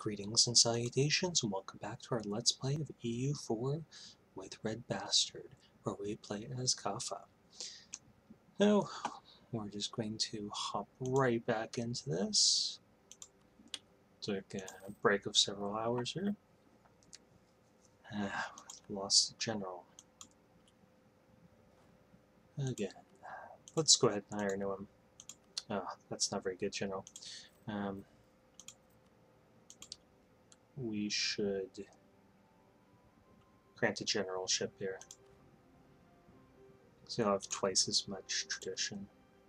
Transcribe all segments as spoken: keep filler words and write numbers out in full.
Greetings and salutations, and welcome back to our Let's Play of E U four with RedBstrd, where we play as Kaffa. Now, we're just going to hop right back into this. Took a break of several hours here. Ah, lost the general. Again. Let's go ahead and hire a new one. Oh, that's not very good, general. Um, we should grant a generalship here. So you'll have twice as much tradition.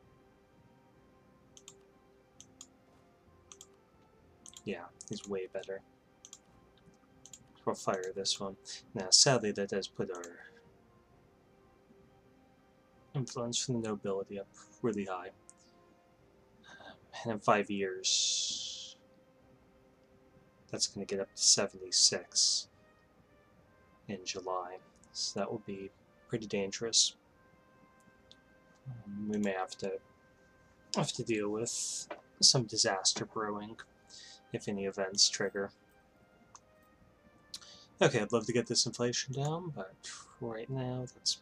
Yeah, he's way better. We'll fire this one. Now, sadly, that does put our influence from the nobility up really high. Um, and in five years, that's going to get up to seventy-six in July. So that will be pretty dangerous. Um, we may have to have to deal with some disaster brewing if any events trigger. Okay, I'd love to get this inflation down, but right now, that's...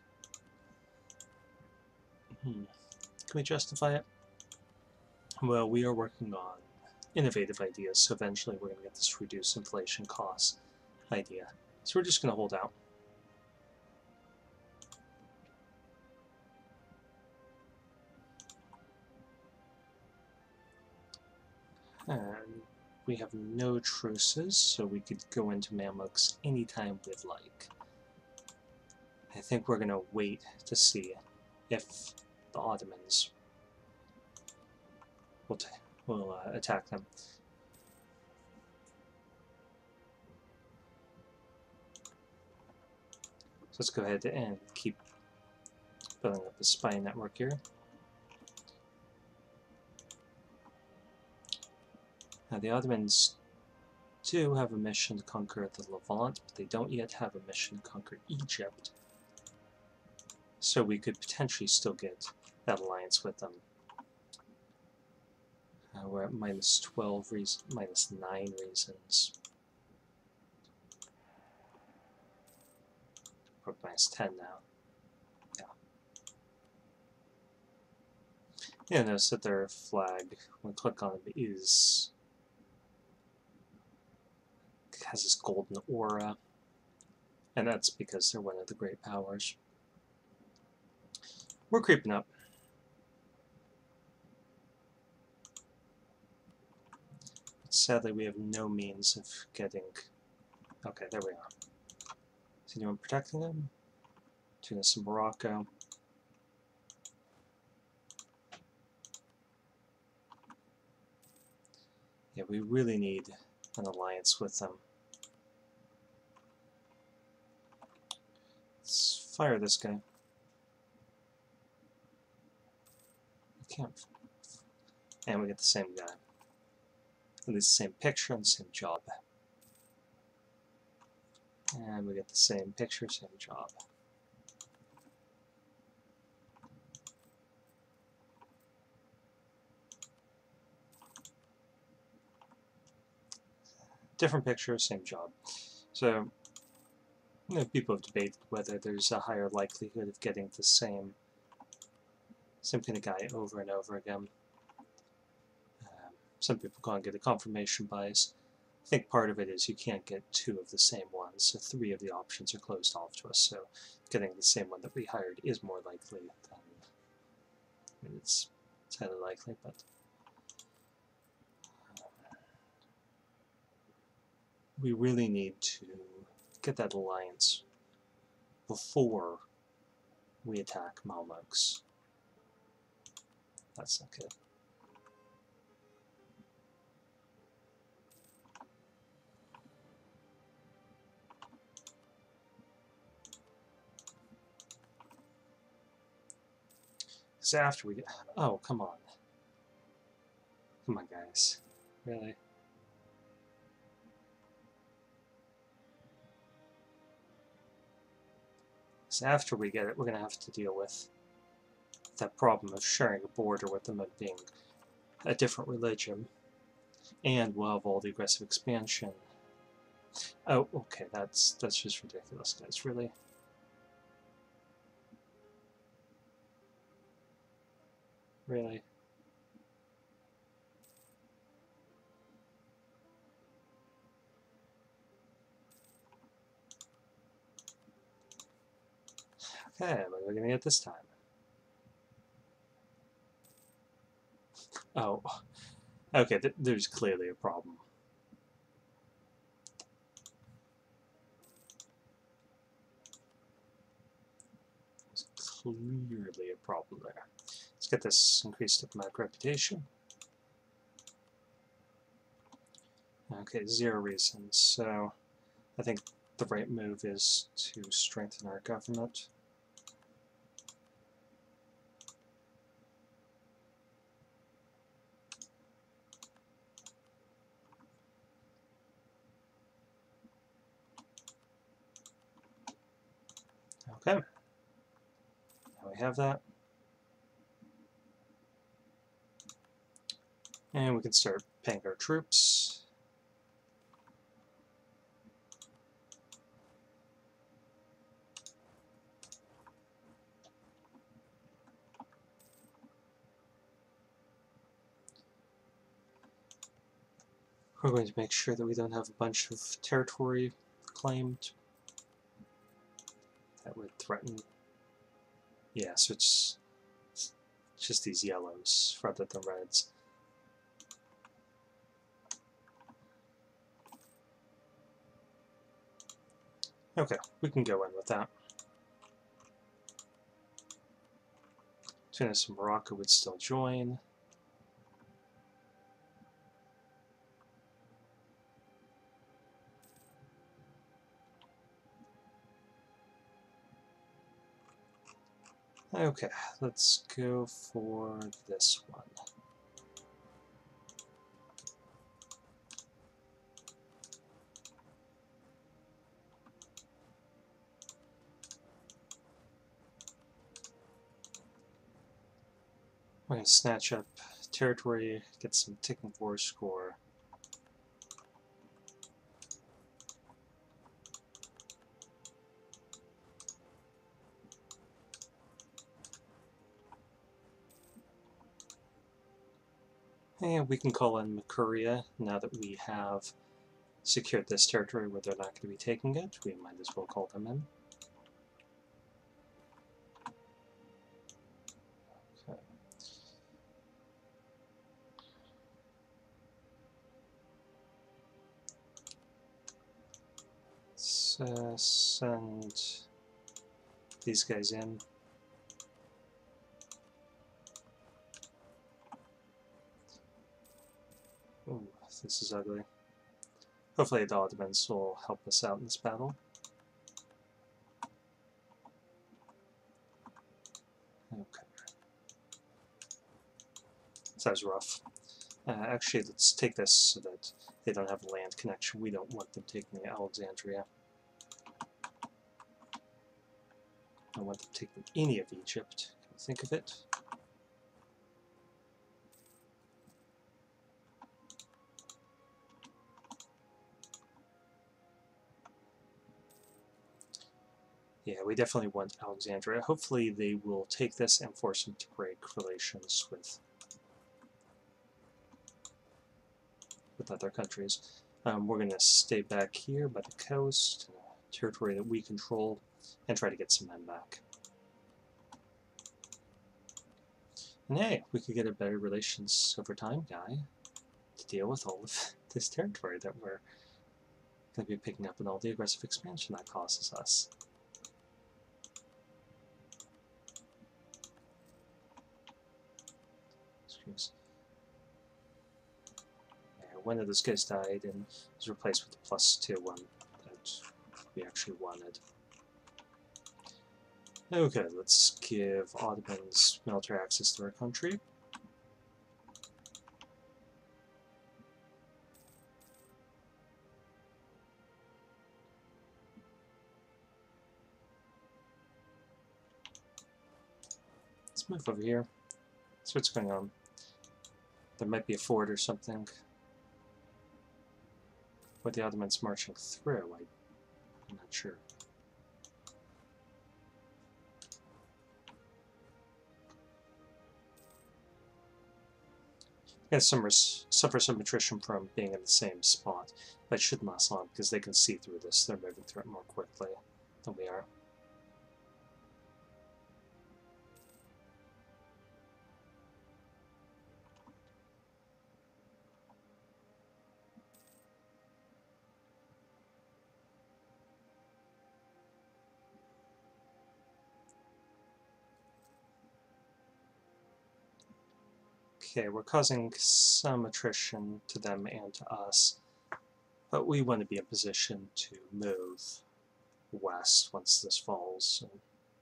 Hmm. Can we justify it? Well, we are working on innovative ideas, so eventually we're going to get this reduced inflation cost idea. So we're just going to hold out. And we have no truces, so we could go into Mamluks anytime we'd like. I think we're going to wait to see if the Ottomans will, t will uh, attack them. So let's go ahead and keep building up a spy network here. Now the Ottomans do have a mission to conquer the Levant, but they don't yet have a mission to conquer Egypt. So we could potentially still get that alliance with them. Uh, we're at minus twelve reasons, minus nine reasons. We're at minus ten now. Yeah. Yeah, notice that their flag, when we click on it, is has this golden aura, and that's because they're one of the great powers. We're creeping up. Sadly, we have no means of getting... Okay, there we are. Is anyone protecting them? Tunis and Morocco. Yeah, we really need an alliance with them. Let's fire this guy. We can't... And we get the same guy. At least the same picture and the same job. And we get the same picture, same job. Different picture, same job. So, you know, people have debated whether there's a higher likelihood of getting the same, same kind of guy over and over again. Um, some people can't get a confirmation bias. I think part of it is you can't get two of the same ones, so three of the options are closed off to us, so getting the same one that we hired is more likely than... I mean, it's, it's highly likely, but... we really need to get that alliance before we attack Mamluks. That's not good. Because after we get... Oh, come on. Come on, guys. Really? So after we get it, we're going to have to deal with that problem of sharing a border with them and being a different religion. And we'll have all the aggressive expansion. Oh, okay, that's that's just ridiculous, guys, really. Really. Okay, what are we gonna get this time? Oh, okay, th there's clearly a problem. There's clearly a problem there. Let's get this increased diplomatic reputation. Okay, zero reasons. So I think the right move is to strengthen our government. Okay. Now we have that. And we can start paying our troops. We're going to make sure that we don't have a bunch of territory claimed. That would threaten. Yeah, so it's just these yellows rather than reds. Okay, we can go in with that. Tunis and Morocco would still join. Okay, let's go for this one. We're going to snatch up territory, get some ticking war score. And we can call in Mercuria now that we have secured this territory where they're not going to be taking it. We might as well call them in. Okay. Let's uh, send these guys in. Ooh, this is ugly. Hopefully the Ottomans will help us out in this battle. Okay. That was rough. Uh, actually, let's take this so that they don't have a land connection. We don't want them taking Alexandria. I want them taking any of Egypt. Can you think of it? Yeah, we definitely want Alexandria. Hopefully they will take this and force them to break relations with with other countries. Um, we're going to stay back here by the coast, uh, territory that we control, and try to get some men back. And hey, we could get a better relations over time guy to deal with all of this territory that we're going to be picking up and all the aggressive expansion that causes us. Excuse. Yeah, one of those guys died and was replaced with the plus two one that we actually wanted. Okay, let's give Ottomans military access to our country. Let's move over here. See what's going on. There might be a fort or something. Were the Ottomans marching through? I, I'm not sure. Yeah, some suffer some attrition from being in the same spot, but it shouldn't last long because they can see through this. They're moving through it more quickly than we are. Okay, we're causing some attrition to them and to us, but we want to be in position to move west once this falls. So.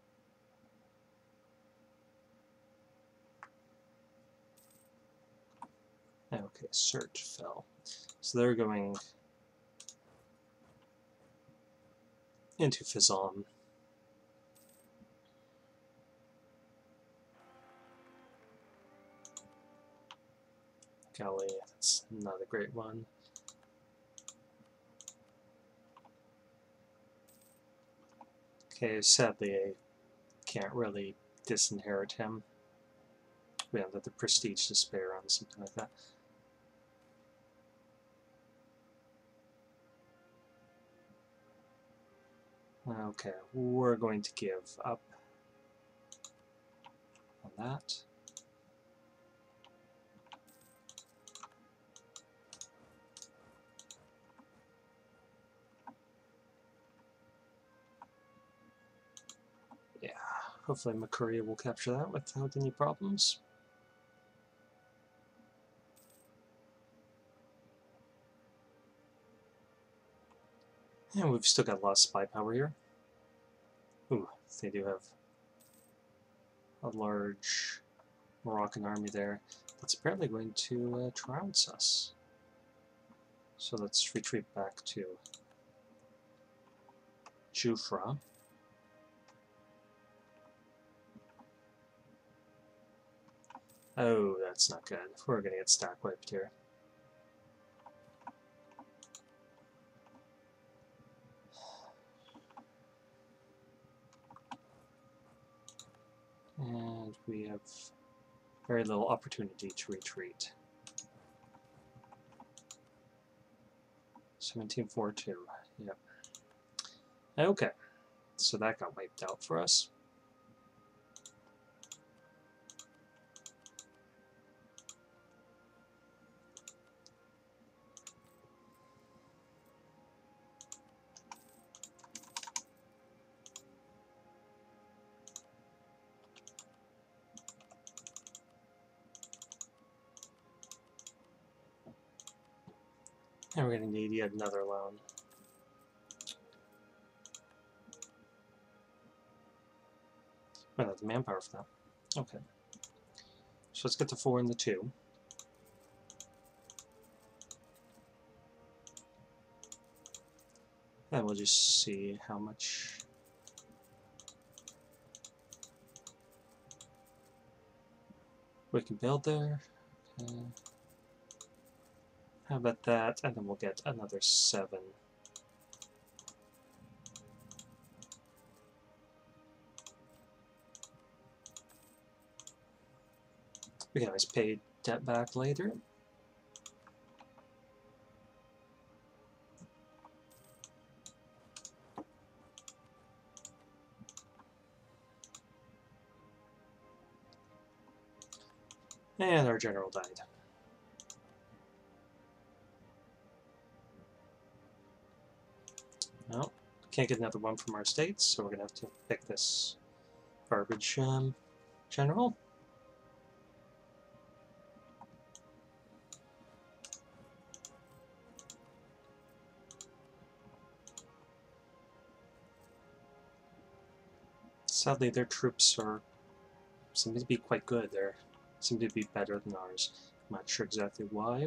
Okay, Cert fell. So they're going into Fizan. Golly, that's not a great one. Okay, sadly I can't really disinherit him. We have the prestige to spare on something like that. Okay, we're going to give up on that. Yeah, hopefully Makuria will capture that without any problems. And we've still got a lot of spy power here. Ooh, they do have a large Moroccan army there that's apparently going to uh, trounce us. So let's retreat back to Jufra. Oh, that's not good. We're going to get stack wiped here. And we have very little opportunity to retreat. seventeen forty-two, yep. Okay, so that got wiped out for us. And we're going to need yet another loan. Well, not the manpower for that. Okay. So let's get the four and the two. And we'll just see how much we can build there. Okay. How about that? And then we'll get another seven. We can always pay debt back later. And our general died. Well, can't get another one from our states, so we're going to have to pick this garbage um, general. Sadly, their troops are seem to be quite good. They seem to be better than ours. I'm not sure exactly why.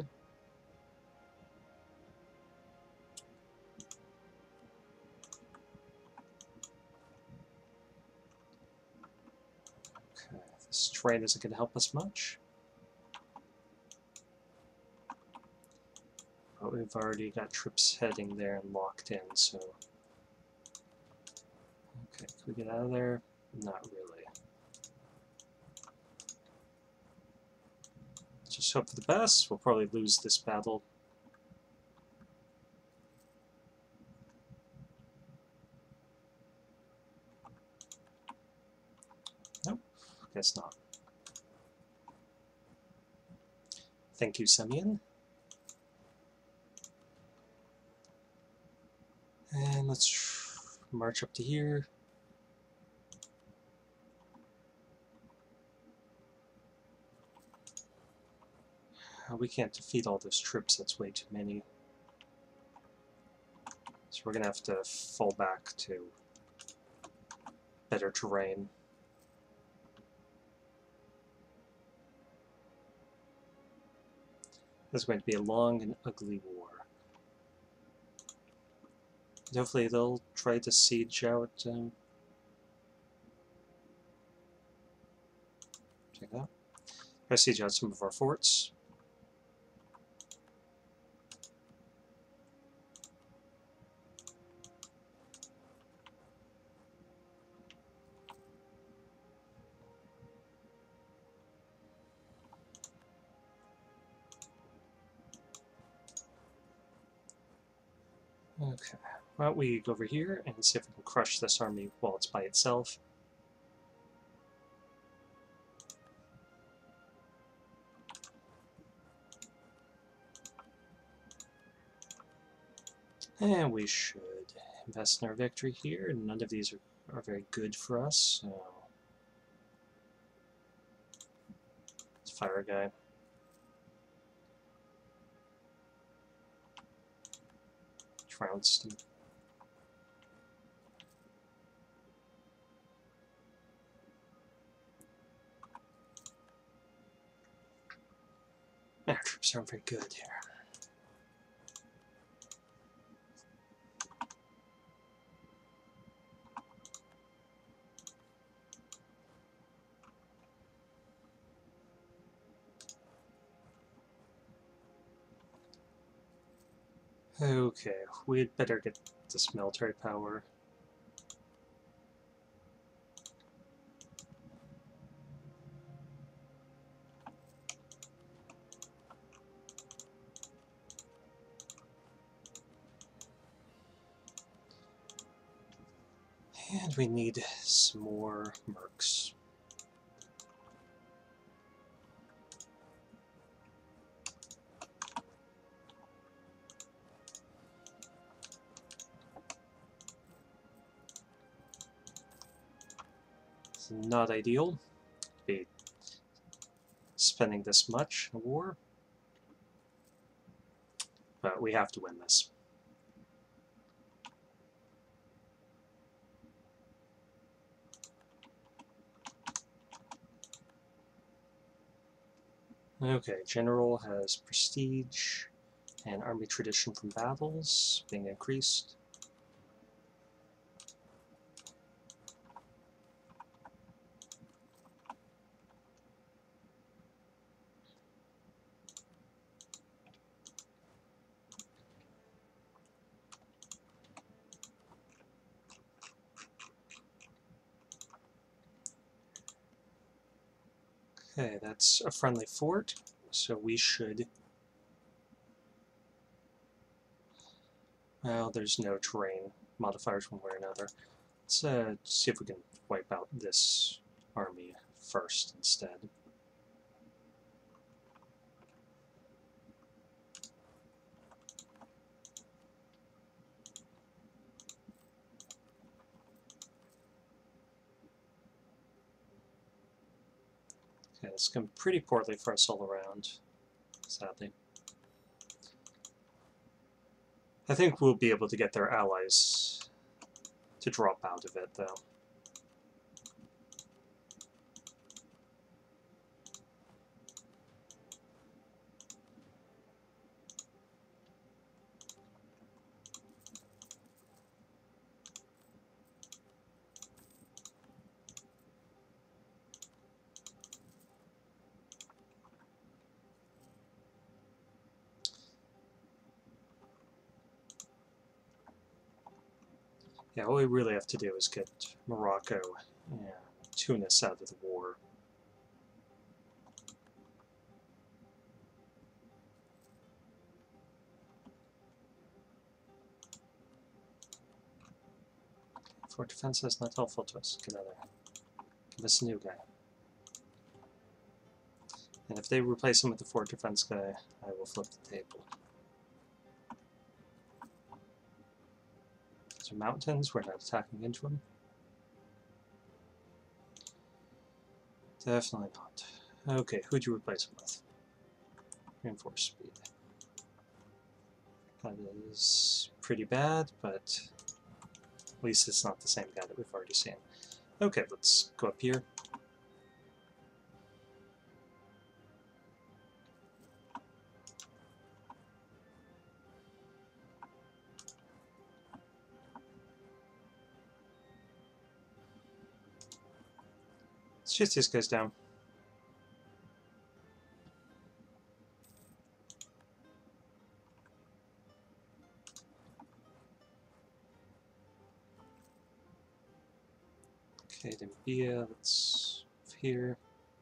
Okay, this trade isn't going to help us much. But we've already got troops heading there and locked in, so... Okay, can we get out of there? Not really. Just hope for the best. We'll probably lose this battle. Nope, guess not. Thank you, Semyon. And let's march up to here. Uh, we can't defeat all those troops, that's way too many. So we're gonna have to fall back to better terrain. This is going to be a long and ugly war. And hopefully they'll try to siege out... Um, check that. Try to siege out some of our forts. Okay, why don't we go over here and see if we can crush this army while it's by itself. And we should invest in our victory here. None of these are, are very good for us, so... Let's fire a guy. Trounced him. Our troops aren't very good here. Okay, we'd better get this military power. And we need some more mercs. It's not ideal to be spending this much in a war, but we have to win this. Okay, General has prestige and army tradition from battles being increased. Okay, that's a friendly fort, so we should... Well, there's no terrain modifiers one way or another. Let's uh, see if we can wipe out this army first instead. Okay, it's going pretty poorly for us all around, sadly. I think we'll be able to get their allies to drop out of it, though. Yeah, all we really have to do is get Morocco and Tunis out of the war. Fort defense is not helpful to us. Get out of there. Give us a new guy. And if they replace him with the fort defense guy, I will flip the table. These are mountains, we're not attacking into them. Definitely not. Okay, who'd you replace him with? Reinforced speed. That is pretty bad, but at least it's not the same guy that we've already seen. Okay, let's go up here. Let's chase these guys down. Okay, Dembia, let's here.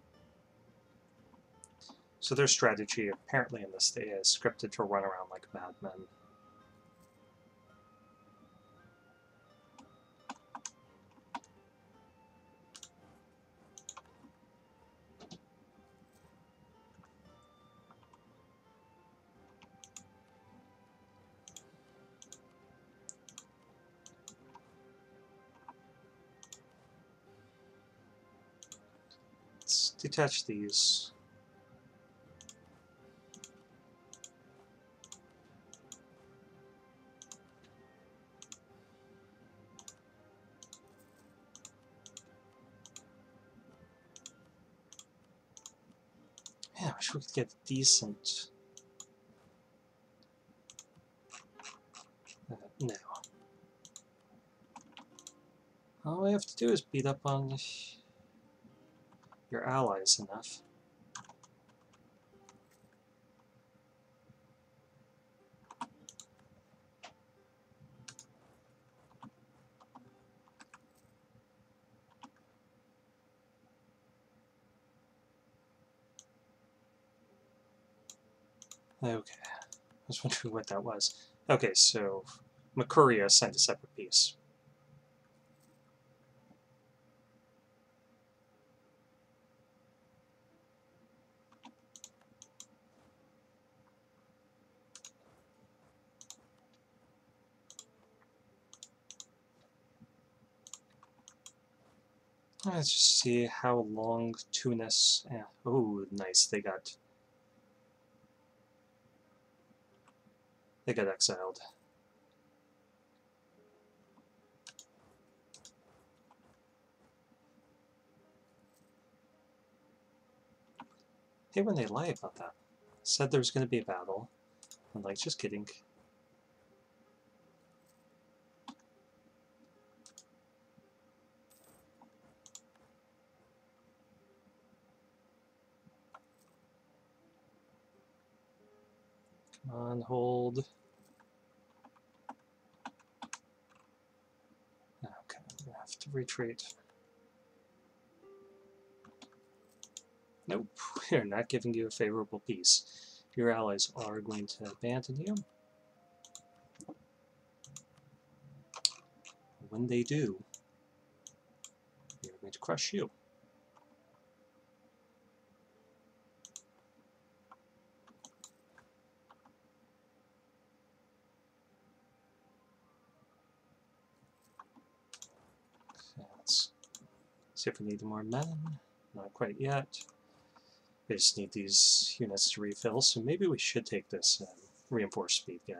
So their strategy, apparently in this day, is scripted to run around like madmen. Let's detach these. Yeah, I wish we could get decent. Uh, no. All we have to do is beat up on your allies enough. Okay, I was wondering what that was. Okay, so Makuria sent a separate piece. Let's just see how long Tunis. Yeah. Oh, nice! They got they got exiled. Hey, when they lie about that, said there was going to be a battle. I'm like, just kidding. Come on, hold. Okay, we have to retreat. Nope, we're not giving you a favorable peace. Your allies are going to abandon you. When they do, we are going to crush you. Okay, let's see if we need more men. Not quite yet. We just need these units to refill, so maybe we should take this um, reinforced speed guy.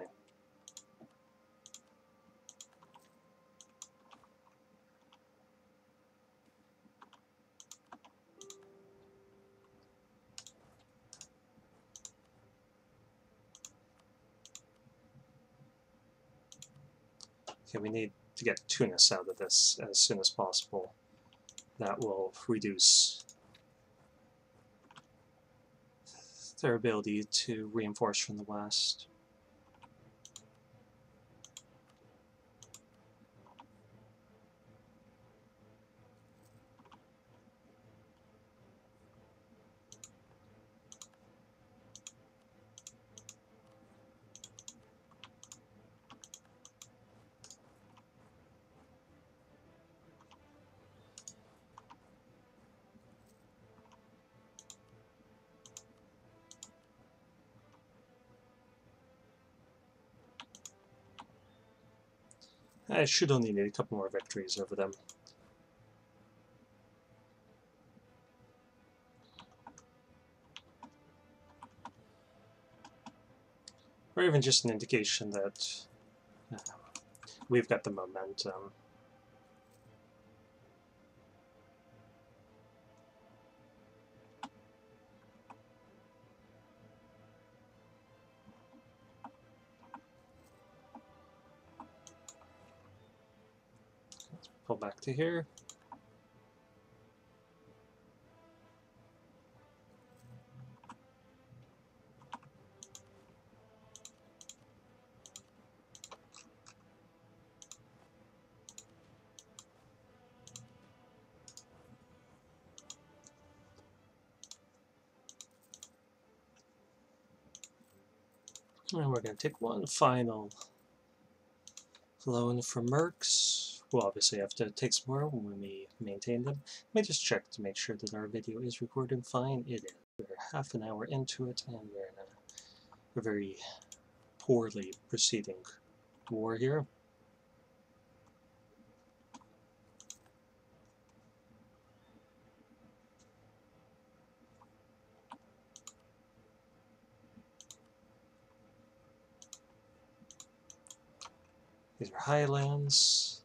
Okay, we need to get Tunis out of this as soon as possible. That will reduce their ability to reinforce from the west. I should only need a couple more victories over them. Or even just an indication that uh, we've got the momentum. Let's pull back to here. And we're going to take one final loan from Mercs. We'll obviously have to take some more when we maintain them. Let me just check to make sure that our video is recording fine. It is. We're half an hour into it, and we're in a, a very poorly proceeding war here. These are highlands.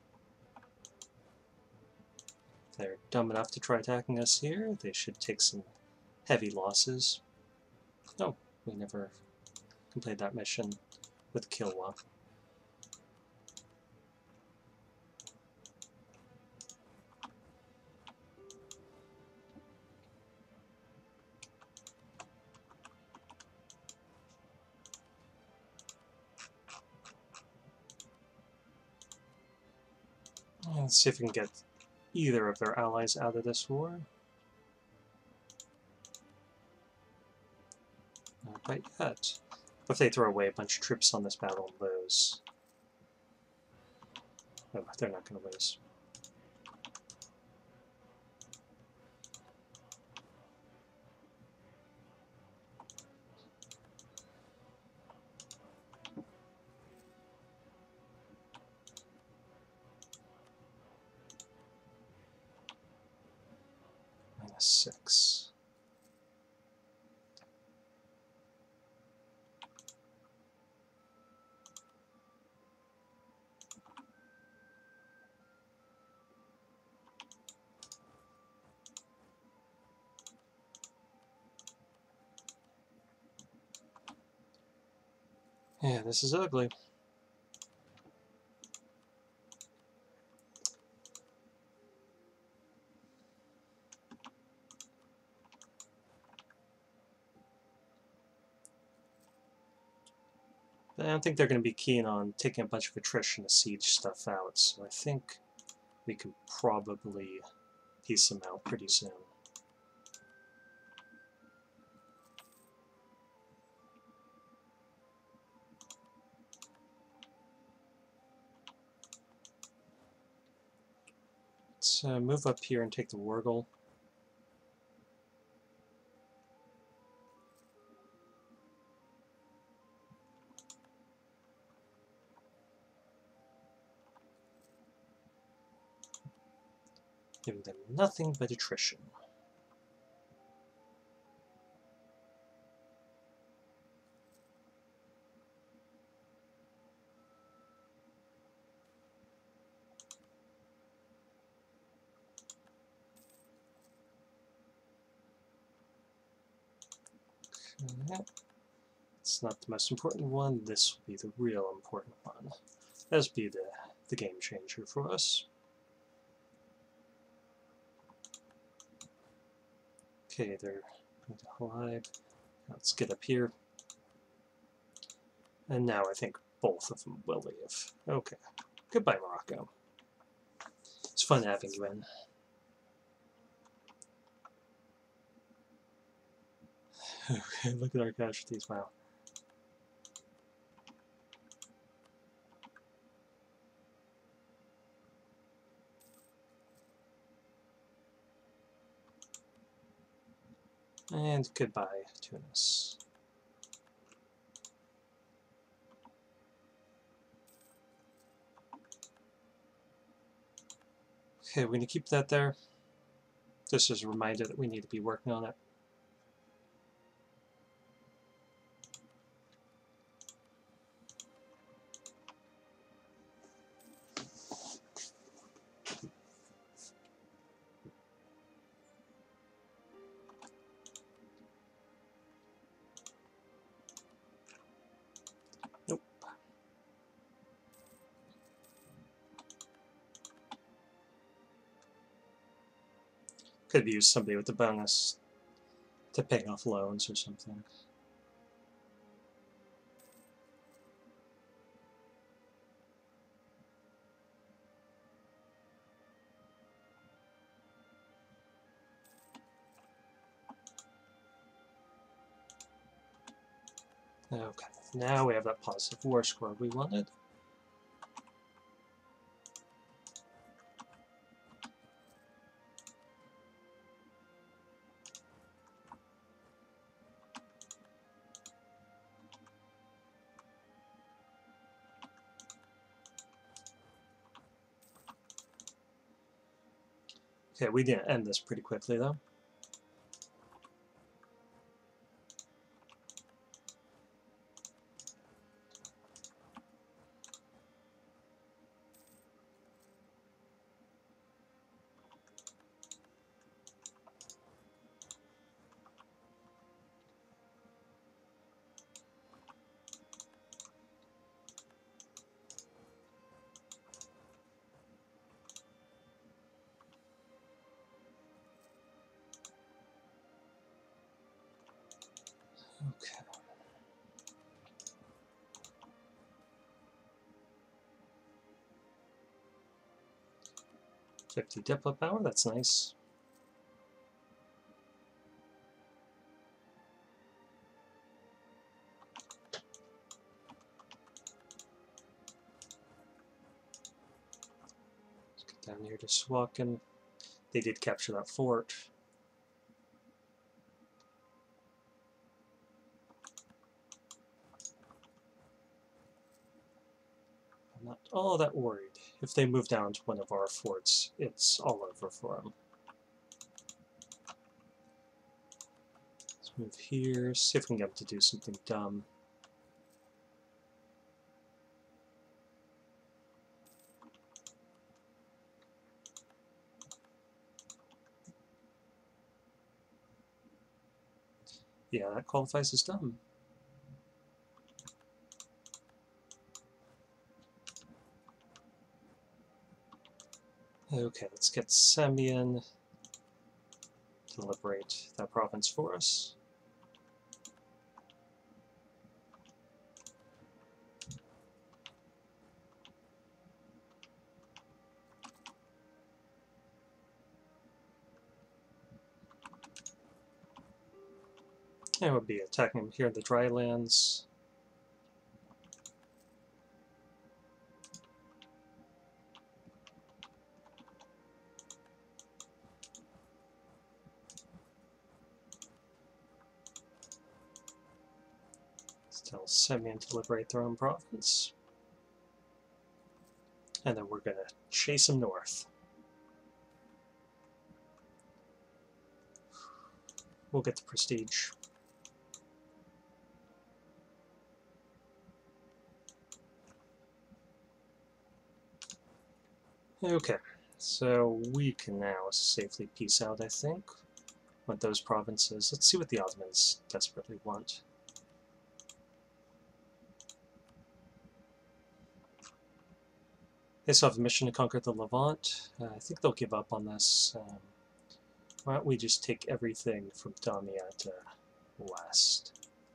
If they're dumb enough to try attacking us here, they should take some heavy losses. Oh, we never completed that mission with Kilwa. Let's see if we can get either of their allies out of this war. Not quite yet. But if they throw away a bunch of troops on this battle and lose, oh, they're not going to lose. Minus six. Yeah, this is ugly. I don't think they're going to be keen on taking a bunch of attrition to siege stuff out, so I think we can probably piece them out pretty soon. Let's uh, move up here and take the Wargle. Giving them nothing but attrition. Okay. It's not the most important one. This will be the real important one. This will be the, the game changer for us. Okay, they're going to hide. Let's get up here. And now I think both of them will leave. Okay. Goodbye, Morocco. It's fun having you in. Okay, look at our casualties. Wow. And goodbye, Tunis. Okay, we're going to keep that there. Just as a reminder that we need to be working on it. Nope. Could have used somebody with the bonus to pay off loans or something. Okay, now we have that positive war score we wanted. Okay, we didn't end this pretty quickly though. Okay. fifty diplo power, that's nice. Let's get down here to Swakin. They did capture that fort. I'm not all that worried. If they move down to one of our forts, it's all over for them. Let's move here, see if we can get them to do something dumb. Yeah, that qualifies as dumb. Okay, let's get Semyon to liberate that province for us. And we'll be attacking him here in the drylands. Tell Semyon to liberate their own province. And then we're going to chase them north. We'll get the prestige. Okay, so we can now safely peace out, I think, with those provinces. Let's see what the Ottomans desperately want. They still have a mission to conquer the Levant. Uh, I think they'll give up on this. Um, why don't we just take everything from Damietta west?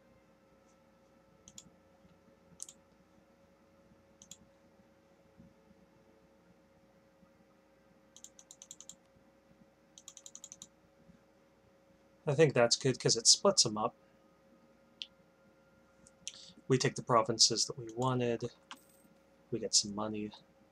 I think that's good because it splits them up. We take the provinces that we wanted. We get some money.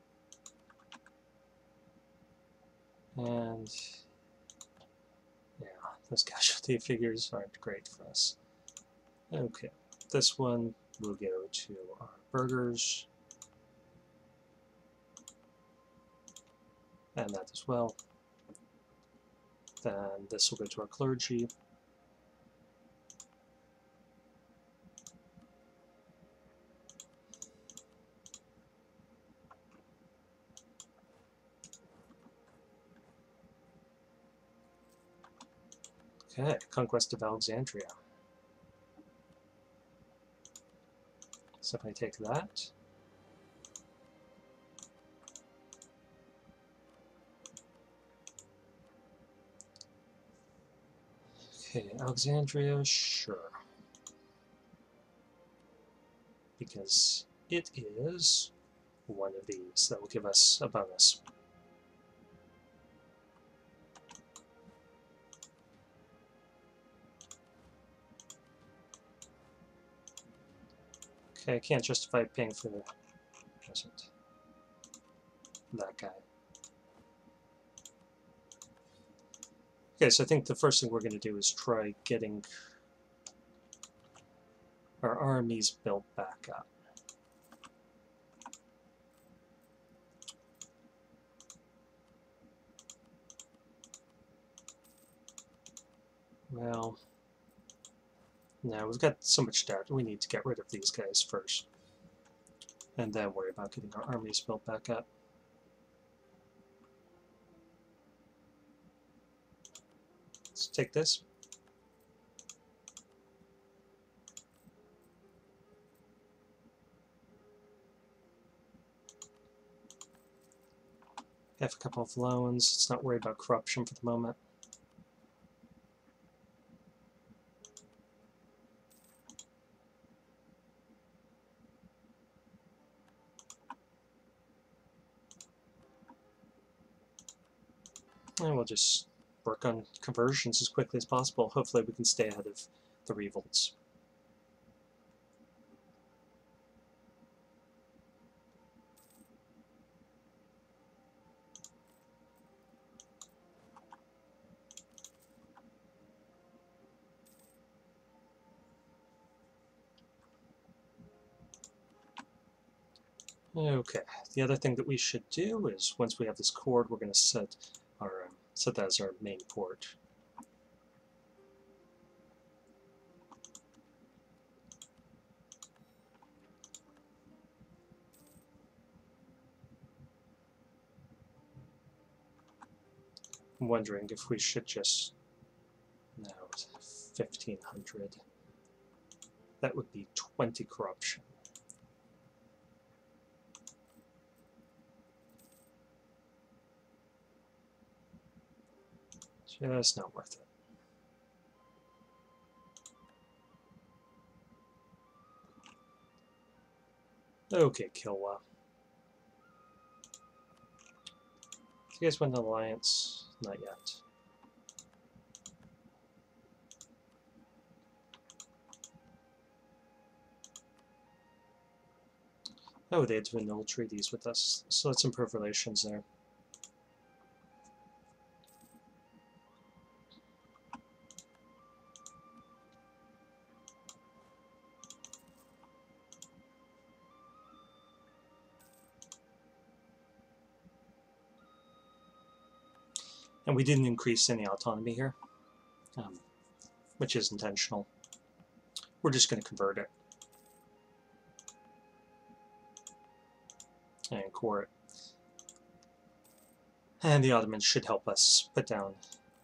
And yeah, those casualty figures aren't great for us. Okay, this one will go to our burgers. and that as well. Then this will go to our clergy. Okay, Conquest of Alexandria. So if I take that, okay, Alexandria, sure. Because it is one of these that will give us a bonus. Okay, I can't justify paying for the present. That guy. Okay, so I think the first thing we're going to do is try getting our armies built back up. Well, no, we've got so much debt. We need to get rid of these guys first, and then worry about getting our armies built back up. Let's take this. Have a couple of loans. Let's not worry about corruption for the moment. And we'll just work on conversions as quickly as possible. Hopefully we can stay ahead of the revolts. Okay, the other thing that we should do is once we have this chord, we're going to set our um, set that as our main port. I'm wondering if we should just no fifteen hundred. That would be twenty corruption. Just not worth it. Okay, Kilwa. Do you guys want an alliance? Not yet. Oh, they had to annul treaties with us, so let's improve relations there. And we didn't increase any autonomy here, um, which is intentional. We're just going to convert it and core it. And the Ottomans should help us put down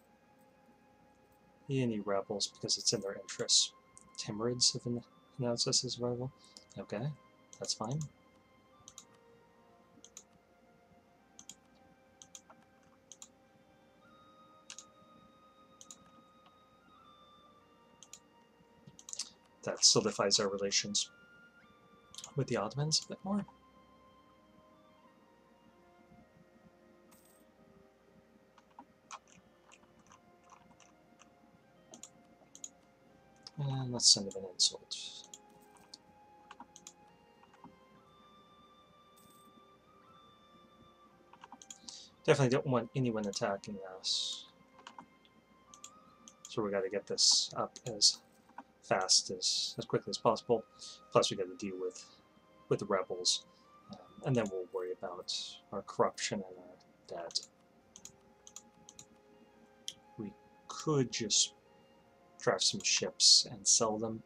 any rebels because it's in their interests. Timurids have announced us as a rival. Okay, that's fine. That solidifies our relations with the Ottomans a bit more. And let's send him an insult. Definitely don't want anyone attacking us. So we got to get this up as fast as as quickly as possible. Plus we got to deal with with the rebels, um, and then we'll worry about our corruption and our debt. could just draft some ships and sell them.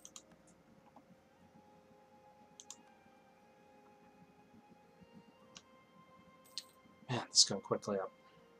Man, it's going quickly up.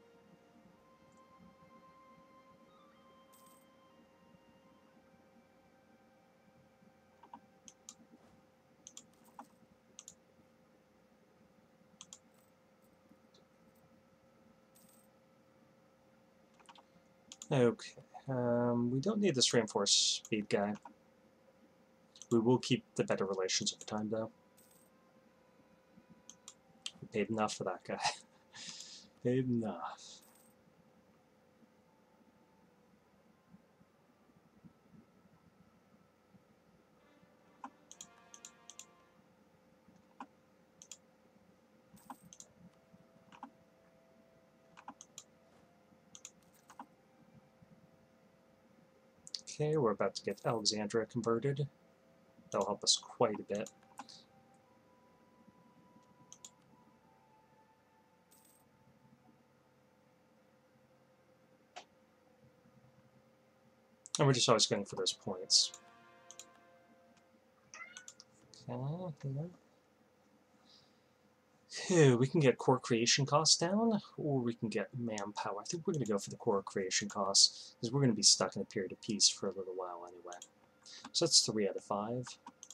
Okay, um, we don't need this reinforced speed guy. We will keep the better relations over time, though. We paid enough for that guy. Paid enough. Okay, we're about to get Alexandria converted. That'll help us quite a bit. And we're just always going for those points. Okay, here. Okay, we can get core creation costs down, or we can get manpower. I think we're going to go for the core creation costs, because we're going to be stuck in a period of peace for a little while anyway. So that's three out of five.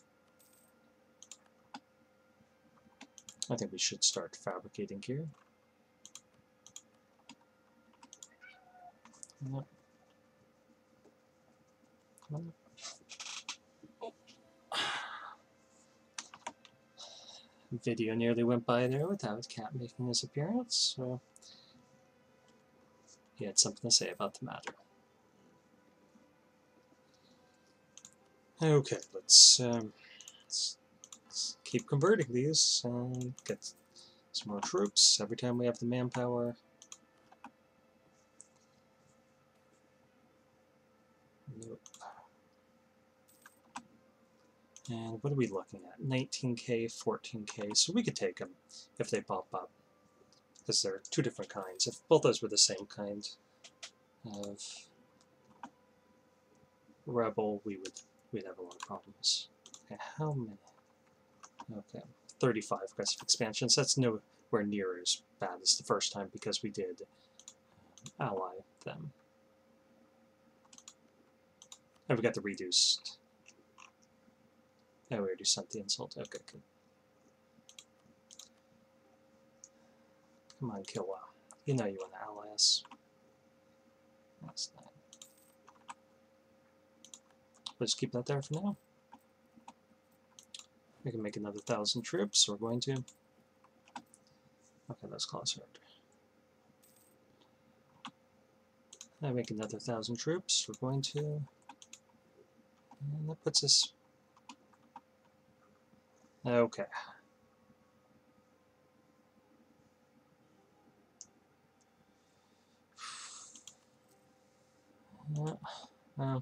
I think we should start fabricating here. Yep. Video nearly went by there without Cat making his appearance, so he had something to say about the matter. Okay, let's, um, let's, let's keep converting these and get some more troops every time we have the manpower. Nope. And what are we looking at? nineteen K, fourteen K, so we could take them if they pop up, because they're two different kinds. If both those were the same kind of rebel, we would we'd have a lot of problems. Okay, how many? Okay, thirty-five aggressive expansions. That's nowhere near as bad as the first time because we did ally them. And we got the reduced. Oh, we already sent the insult. Okay, good. Come on, Killa. You know you want to ally us. That's nice. Let's keep that there for now. We can make another thousand troops. We're going to. Okay, that's closer. I make another thousand troops. We're going to. And that puts us. Okay. Uh, well,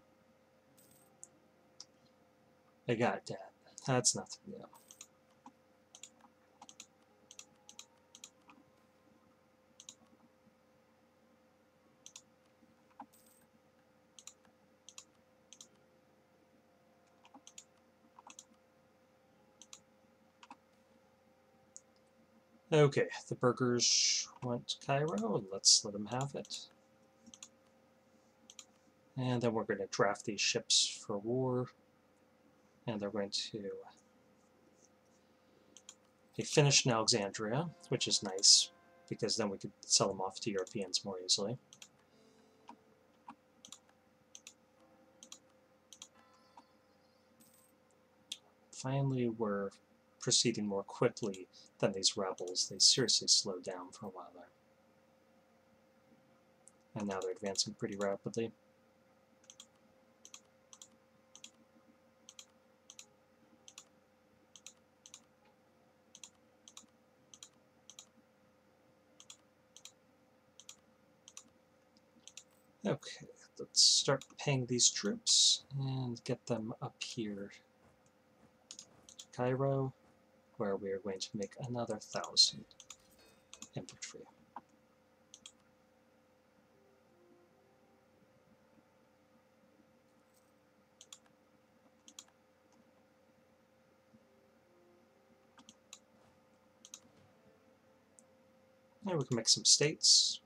I got that. That's nothing new. Okay, the burgers want Cairo. Let's let them have it. And then we're going to draft these ships for war. And they're going to be finished in Alexandria, which is nice, because then we could sell them off to Europeans more easily. Finally, we're proceeding more quickly than these rebels. They seriously slowed down for a while there. And now they're advancing pretty rapidly. Okay, let's start paying these troops and get them up here to Cairo, where we are going to make another thousand infantry. And we can make some states.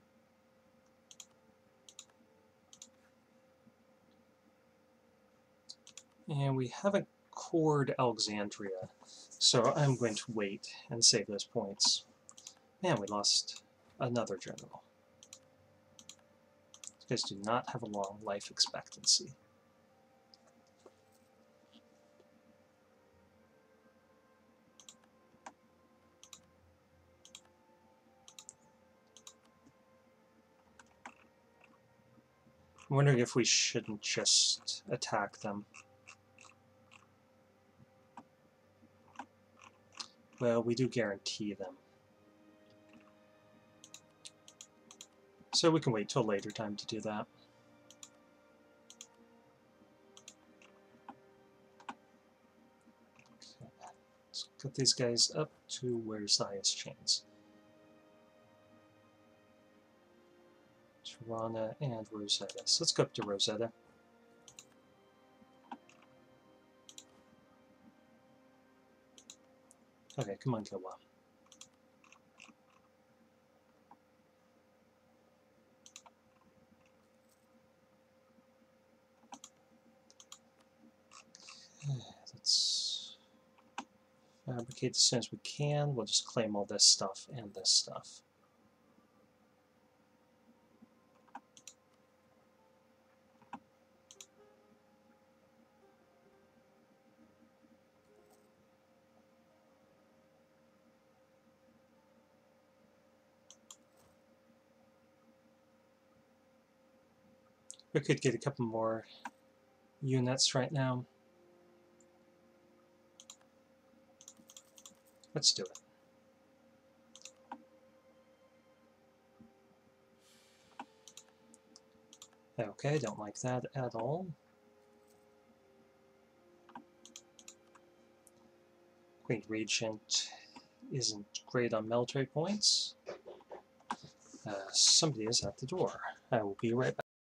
And we haven't cored Alexandria, so I'm going to wait and save those points. Man, we lost another general. These guys do not have a long life expectancy. I'm wondering if we shouldn't just attack them. Well, we do guarantee them. So we can wait till a later time to do that. Okay. Let's get these guys up to where's the highest chance. Tirana and Rosetta. So let's go up to Rosetta. Okay, come on, Kaffa. Let's fabricate as soon as we can. We'll just claim all this stuff and this stuff. We could get a couple more units right now. Let's do it. Okay, don't like that at all. Queen Regent isn't great on military points. Uh, somebody is at the door. I will be right back.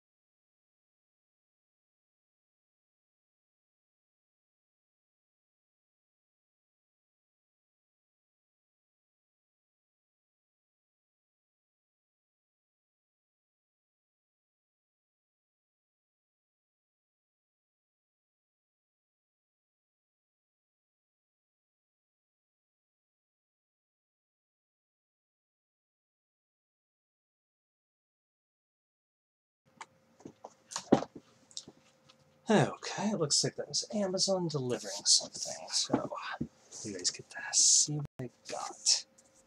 Okay, it looks like that was Amazon delivering something, so you guys get to see what I got.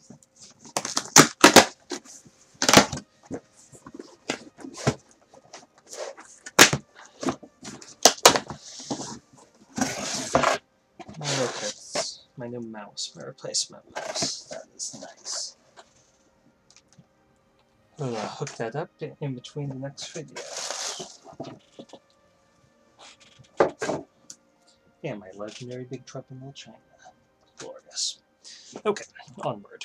Okay, it's my new mouse, my replacement mouse. That is nice. We'll uh, hook that up in between the next video. And my legendary Big Truck in Little China. Glorious. Okay, onward.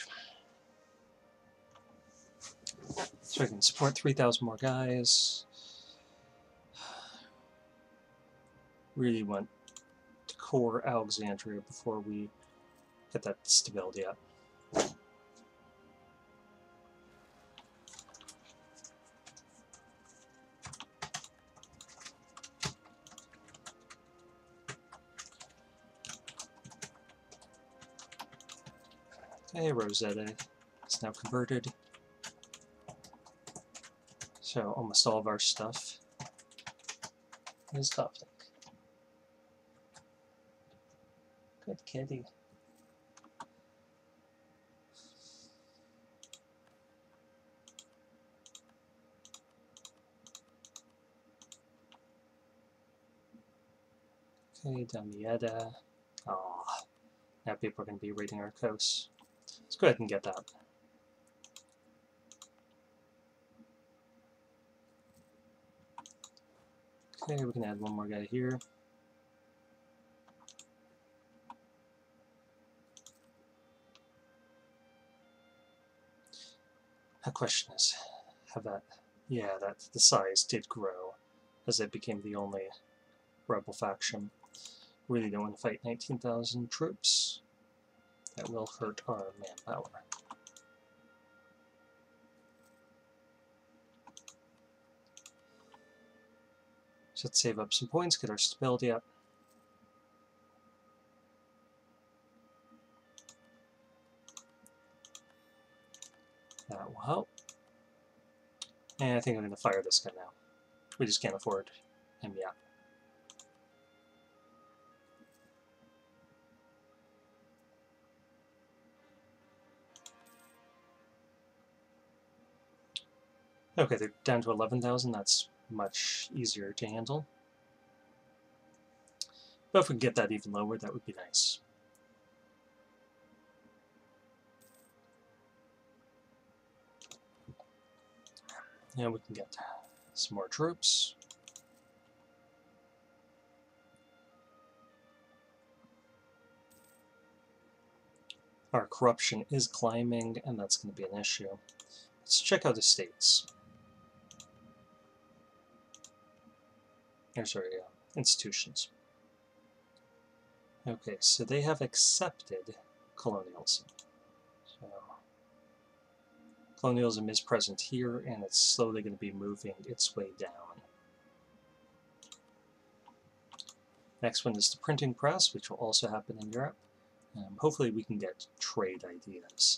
So we can support three thousand more guys. Really want to core Alexandria before we get that stability up. Okay, Rosetta is now converted. So almost all of our stuff is Coptic. Good kitty. Okay, Damietta. Aw, now people are going to be raiding our coasts. Let's go ahead and get that. Okay, we can add one more guy here. The question is, how that, yeah, that the size did grow as it became the only rebel faction. Really don't want to fight nineteen thousand troops. That will hurt our manpower. So let's save up some points, get our stability up. That will help. And I think I'm going to fire this guy now. We just can't afford him yet. Okay, they're down to eleven thousand. That's much easier to handle. But if we can get that even lower, that would be nice. And we can get some more troops. Our corruption is climbing, and that's going to be an issue. Let's check out the states. Or sorry, uh, institutions. Okay, so they have accepted colonialism. So colonialism is present here, and it's slowly going to be moving its way down. Next one is the printing press, which will also happen in Europe. Um, hopefully we can get trade ideas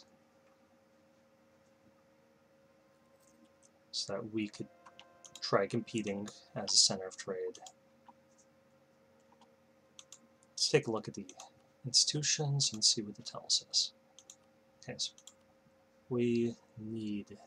so that we could try competing as a center of trade. Let's take a look at the institutions and see what it tells us. Okay, so we need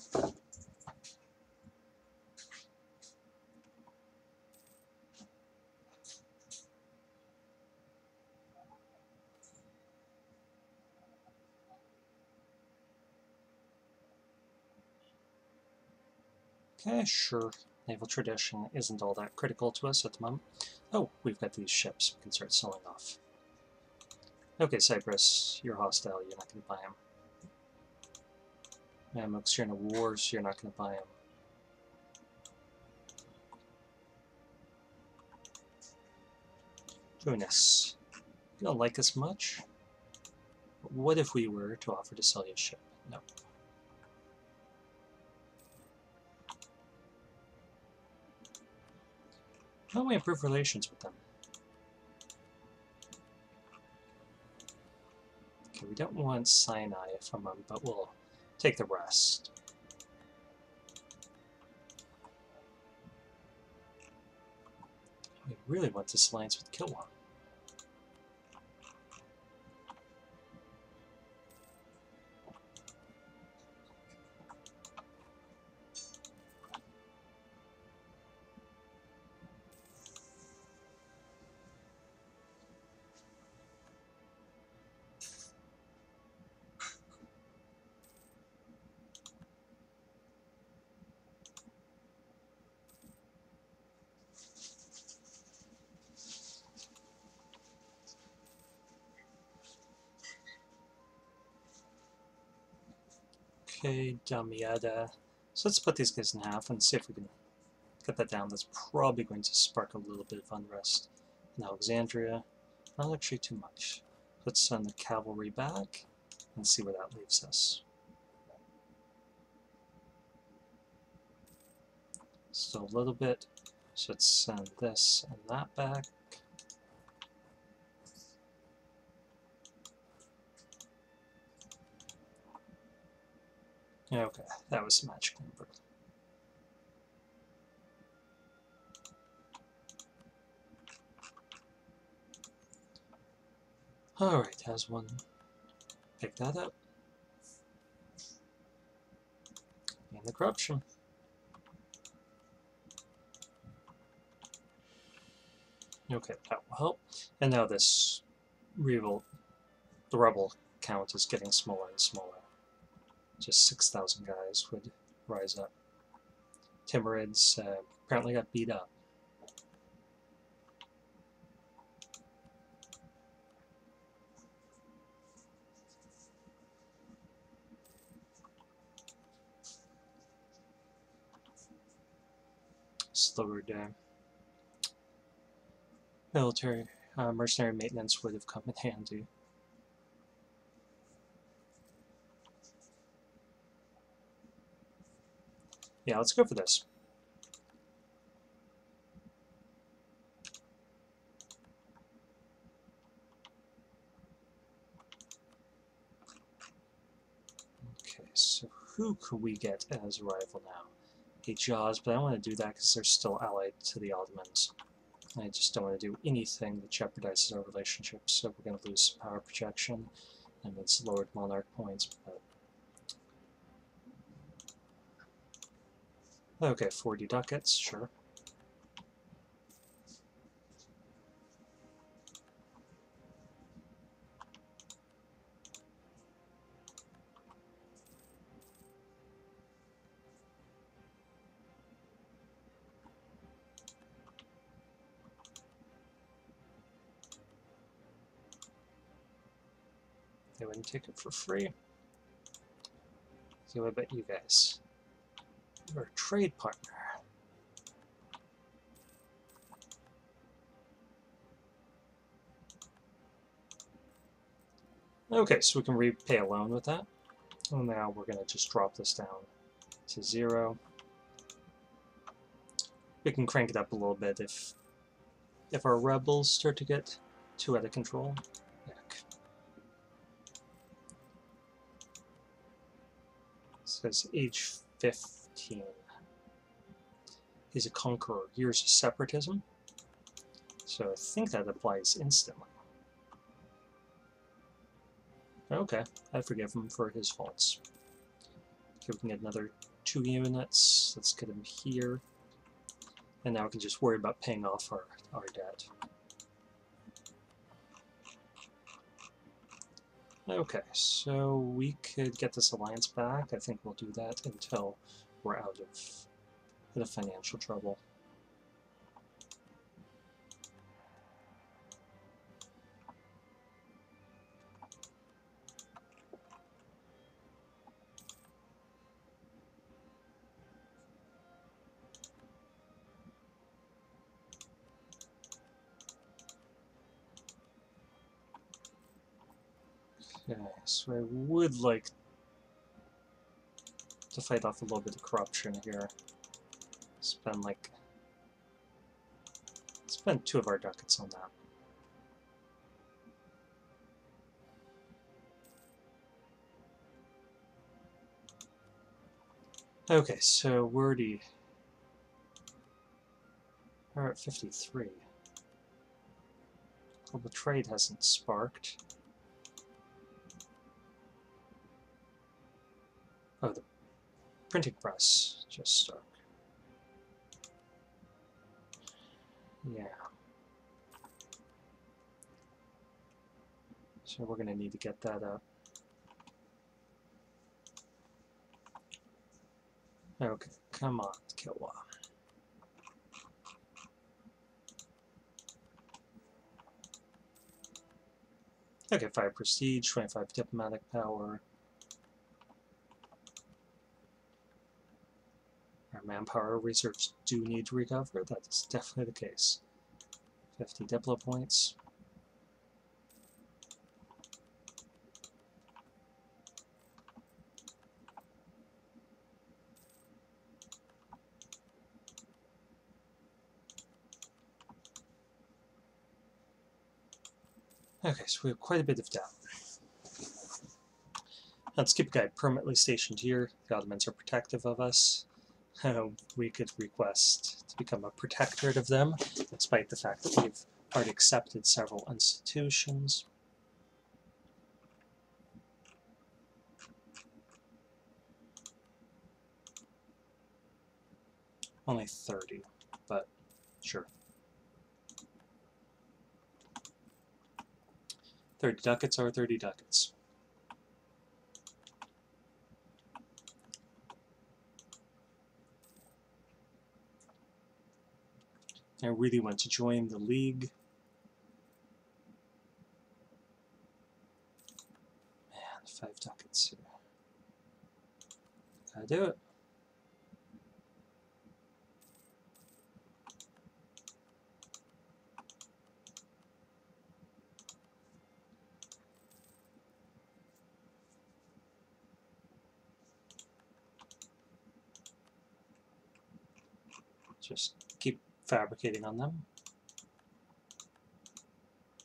Okay, sure. Naval tradition isn't all that critical to us at the moment. Oh, we've got these ships we can start selling off. Okay, Cyprus, you're hostile, you're not going to buy them. Mamluks, you're in a war, so you're not going to buy them. Tunis, you don't like us much? But what if we were to offer to sell you a ship? No. How do we improve relations with them? Okay, we don't want Sinai from them, but we'll take the rest. We really want this alliance with Kilwan. Okay, Damietta. So let's split these guys in half and see if we can cut that down. That's probably going to spark a little bit of unrest in Alexandria. Not actually too much. Let's send the cavalry back and see where that leaves us. Still a little bit. So let's send this and that back. Okay, that was a magic number. Alright, has one. Pick that up. And the corruption. Okay, that will help. And now this revolt, the rebel count is getting smaller and smaller. Just six thousand guys would rise up. Timurids uh, apparently got beat up. Slower down. Military, uh, mercenary maintenance would have come in handy. Yeah, let's go for this. who could we get as a rival now? A Jaws, but I don't want to do that because they're still allied to the Ottomans. I just don't want to do anything that jeopardizes our relationship, so we're going to lose power projection, and it's lowered monarch points, but... Okay, forty ducats, sure. They wouldn't take it for free. So what about you guys? You're a trade partner. Okay, so we can repay a loan with that. And now we're going to just drop this down to zero. We can crank it up a little bit if if our rebels start to get too out of control. Yuck. Says age fifteen. He's a conqueror. Years of separatism. So I think that applies instantly. Okay, I forgive him for his faults. Okay, we can get another two units. Let's get him here. And now we can just worry about paying off our, our debt. Okay, so we could get this alliance back. I think we'll do that until we're out of, out of financial trouble. Okay, so I would like to fight off a little bit of corruption here. Spend like spend two of our ducats on that. Okay, so we're already we're at fifty-three. Global trade hasn't sparked. Oh, the printing press just stuck. Yeah. So we're going to need to get that up. Okay, come on, Kilwa. Okay, five prestige, twenty-five diplomatic power. Our manpower research do need to recover. That is definitely the case. fifty diplo points. Okay, so we have quite a bit of debt. Let's keep a guy permanently stationed here. The Ottomans are protective of us. Uh, we could request to become a protectorate of them, despite the fact that we've already accepted several institutions. Only thirty, but sure. thirty ducats are thirty ducats. I really want to join the League. Man, five ducats here. Gotta do it. Just keep fabricating on them.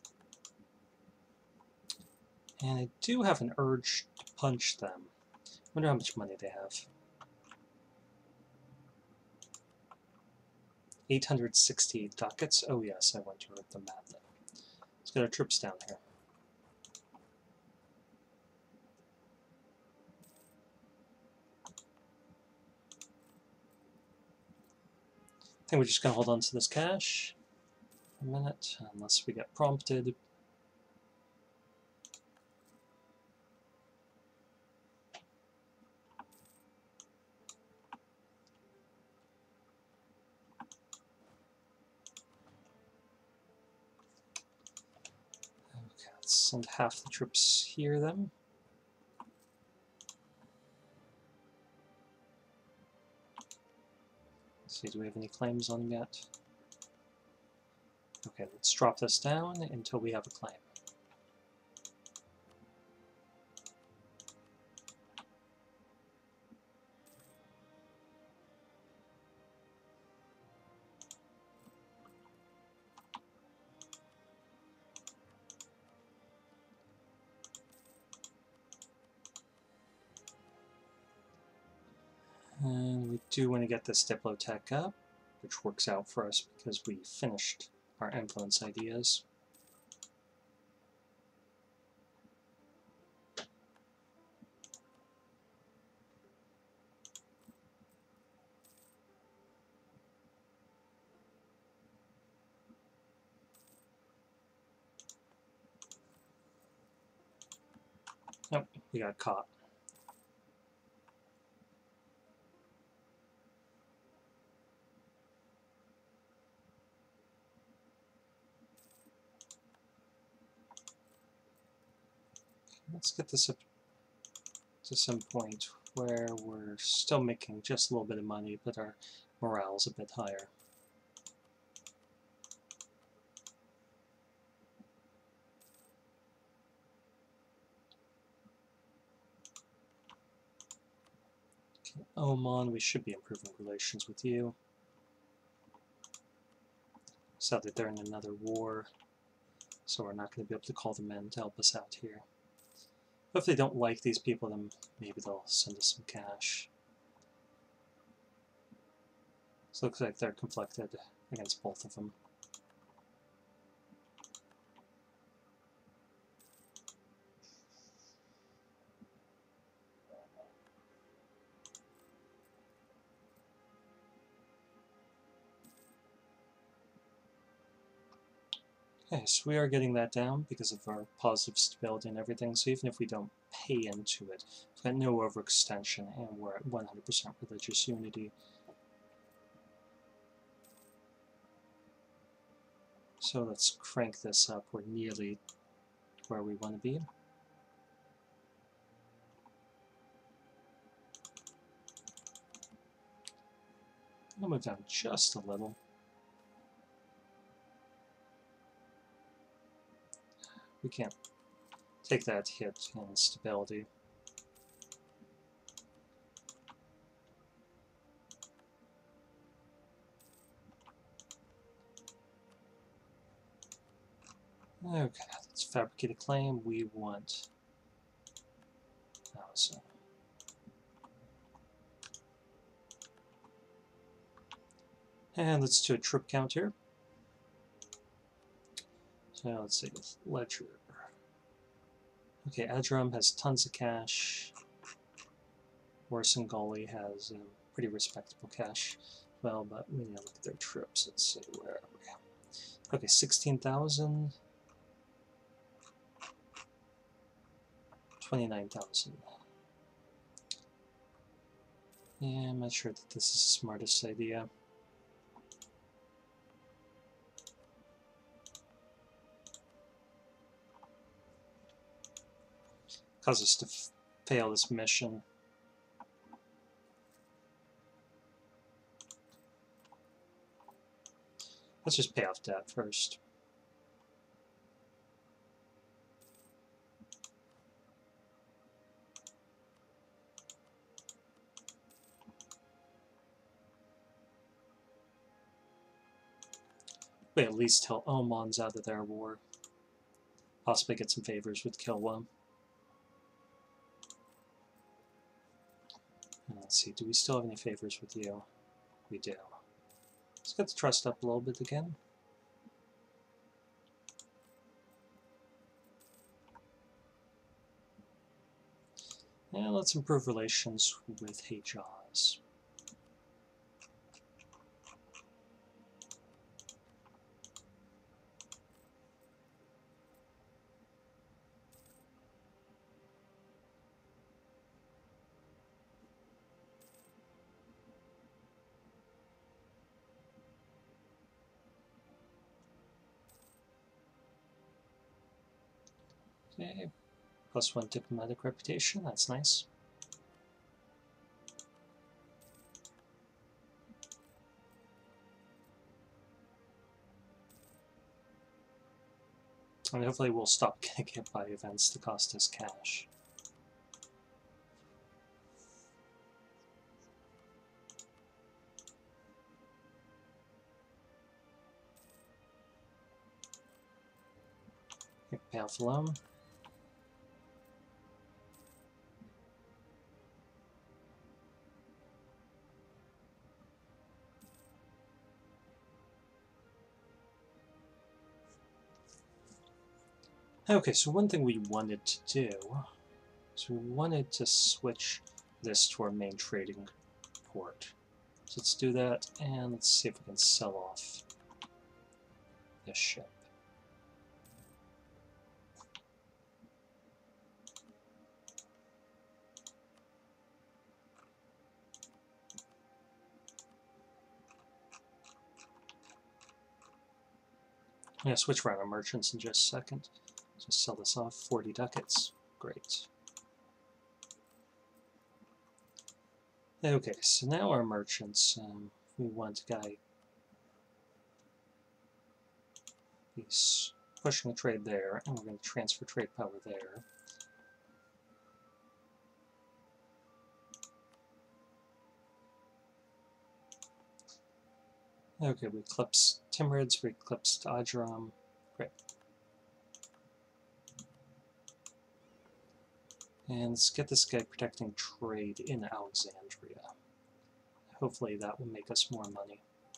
And I do have an urge to punch them. Wonder how much money they have. eight hundred sixty-eight ducats. Oh yes, I went to the map then. Let's get our troops down here. I think we're just going to hold on to this cash for a minute, unless we get prompted. Okay, let's send half the troops here then. Let's see, do we have any claims on them yet? Okay, let's drop this down until we have a claim. And we do want to get this Diplotech up, which works out for us because we finished our influence ideas. Nope, we got caught. Let's get this up to some point where we're still making just a little bit of money, but our morale's a bit higher. Okay, Oman, we should be improving relations with you. Sadly, they're in another war, so we're not going to be able to call them in to help us out here. But if they don't like these people, then maybe they'll send us some cash. So it looks like they're conflicted against both of them. Okay, so we are getting that down because of our positive stability and everything, so even if we don't pay into it, we've got no overextension and we're at one hundred percent religious unity. So let's crank this up. We're nearly where we want to be. I'll move down just a little. We can't take that hit in stability. Okay, let's fabricate a claim. We want thousand. And let's do a trip count here. So let's see, ledger. Okay, Adram has tons of cash. Warsangali has um, pretty respectable cash. Well, but we need to look at their trips. Let's see, where are we? Okay, sixteen thousand. twenty-nine thousand. Yeah, I'm not sure that this is the smartest idea. Cause us to f fail this mission. Let's just pay off debt first. We at least tell Oman's out of their war. Possibly get some favors with Kilwa. And let's see, do we still have any favors with you? We do. Let's get the trust up a little bit again. And let's improve relations with Hejaz. Okay, plus one diplomatic reputation, that's nice. And hopefully we'll stop getting hit by events to cost us cash. Okay, pay off the loan. Okay, so one thing we wanted to do is we wanted to switch this to our main trading port. So let's do that, and let's see if we can sell off this ship. I'm going to switch around our merchants in just a second. Just sell this off, forty ducats. Great. Okay, so now our merchants, um, we want a guy, he's pushing a trade there, and we're going to transfer trade power there. Okay, we eclipsed Timurids, we eclipsed Ajram. Great. And let's get this guy protecting trade in Alexandria. Hopefully that will make us more money.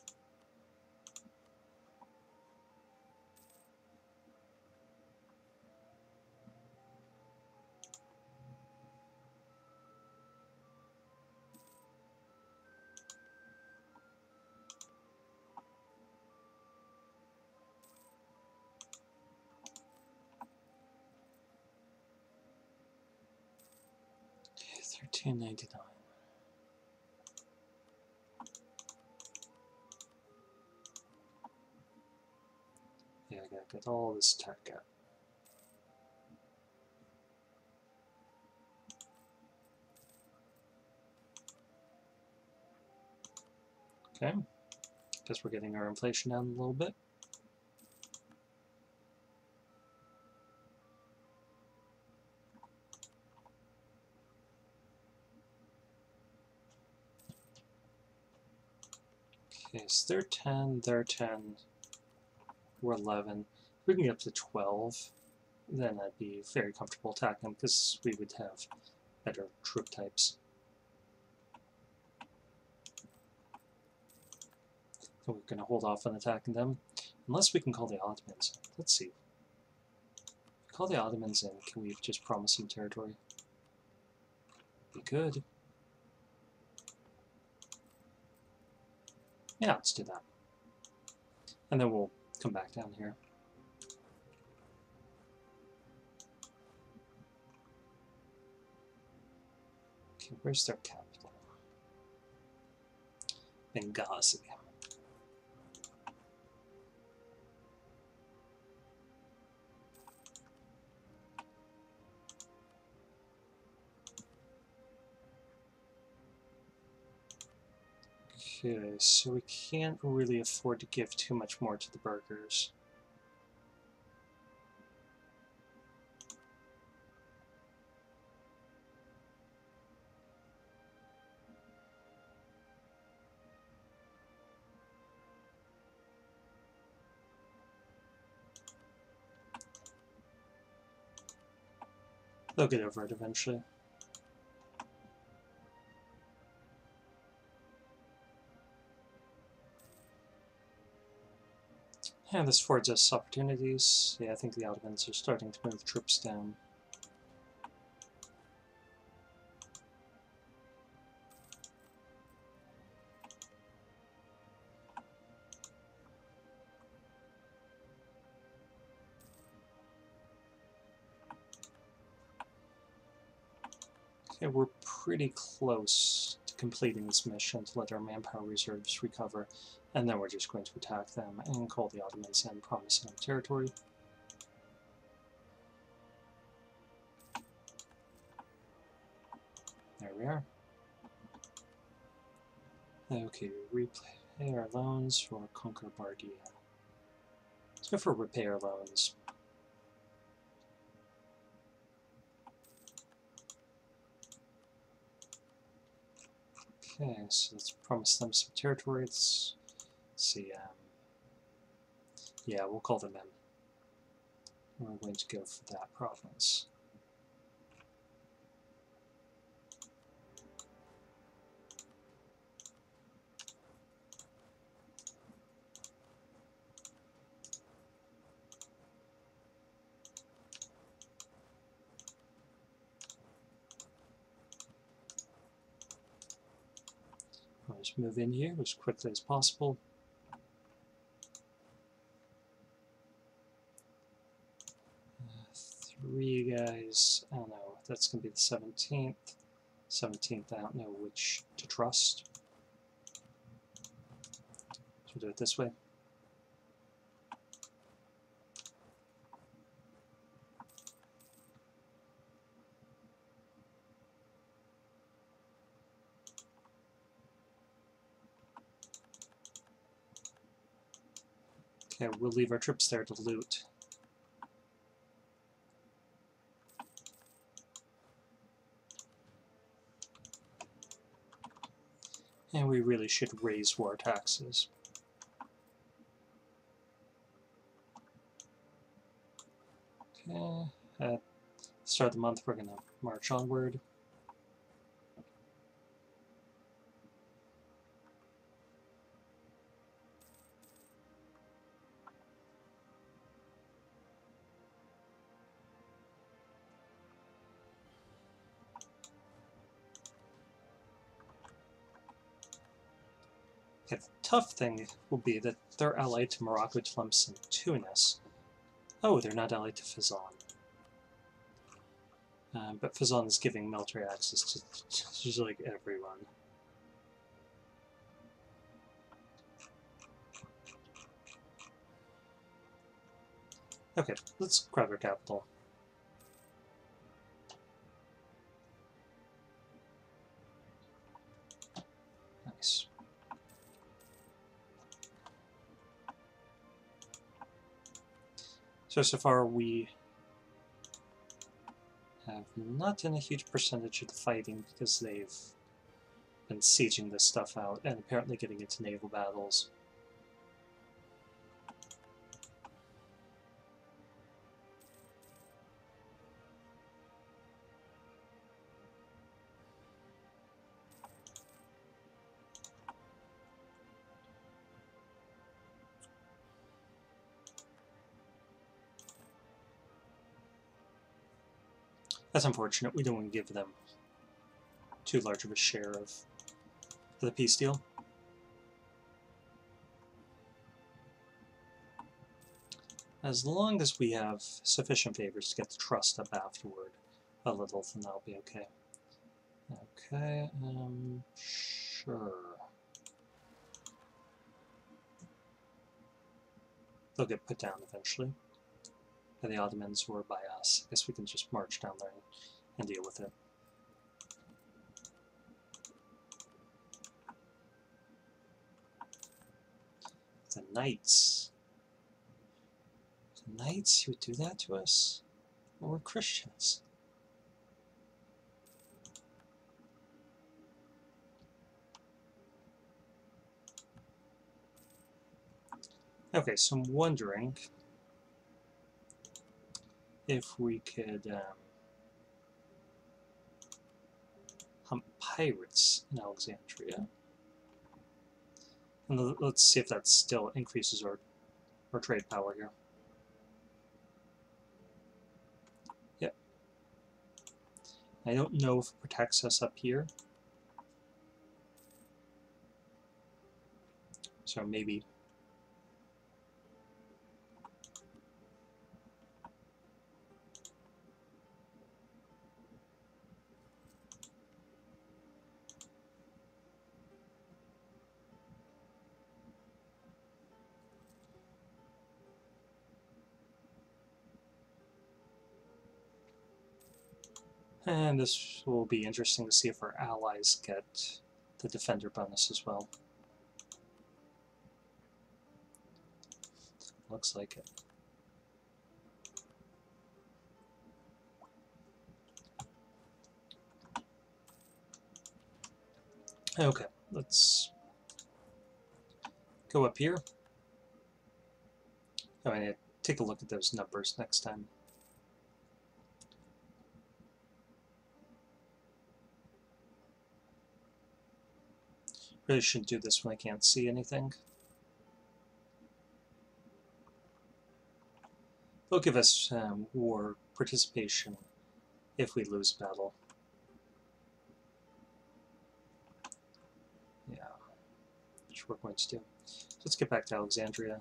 thirteen ninety-nine. Yeah, I gotta get all this tech out. Okay, guess we're getting our inflation down a little bit. Okay, so they're ten, they're ten, we're eleven. If we can get up to twelve, then I'd be very comfortable attacking them because we would have better troop types. So we're going to hold off on attacking them, unless we can call the Ottomans in. Let's see. If we call the Ottomans in, can we just promise them territory? We could. Yeah, let's do that. And then we'll come back down here. Okay, where's their capital? Benghazi. Okay, so we can't really afford to give too much more to the burghers. They'll get over it eventually. And this affords us opportunities. Yeah, I think the Ottomans are starting to move troops down. Okay, we're pretty close to completing this mission to let our manpower reserves recover, and then we're just going to attack them and call the Ottomans and promise them territory. There we are. Okay, repay our loans or conquer Bardia. Let's go for repay loans. Okay, so let's promise them some territory. Let's, let's see. Um, yeah, we'll call them in. We're going to go for that province. I'll just move in here as quickly as possible. Uh, three guys. I don't know. That's going to be the seventeenth. seventeenth, I don't know which to trust. So we'll do it this way. Okay, we'll leave our troops there to loot. And we really should raise war taxes. Okay, at the start of the month we're going to march onward. Okay, the tough thing will be that they're allied to Morocco, Tlemcen, and Tunis. Oh, they're not allied to Fezzan. Uh, but Fezzan is giving military access to just like everyone. Okay, let's grab our capital. Nice. So, so far we have not done a huge percentage of the fighting because they've been sieging this stuff out and apparently getting into naval battles. That's unfortunate. We don't want to give them too large of a share of the peace deal. As long as we have sufficient favors to get the trust up afterward a little, then that'll be okay. Okay, um, sure. They'll get put down eventually by the Ottomans or by us. I guess we can just march down there and, and deal with it. The Knights. The Knights, you would do that to us? Well, we're Christians. Okay, so I'm wondering if we could um, hunt pirates in Alexandria. And let's see if that still increases our, or trade power here. Yep. I don't know if it protects us up here. So maybe. And this will be interesting to see if our allies get the defender bonus as well. Looks like it. Okay, let's go up here. Oh, I need to take a look at those numbers next time. Really shouldn't do this when I can't see anything. They'll give us um, war participation if we lose battle. Yeah, which we're going to do. So let's get back to Alexandria.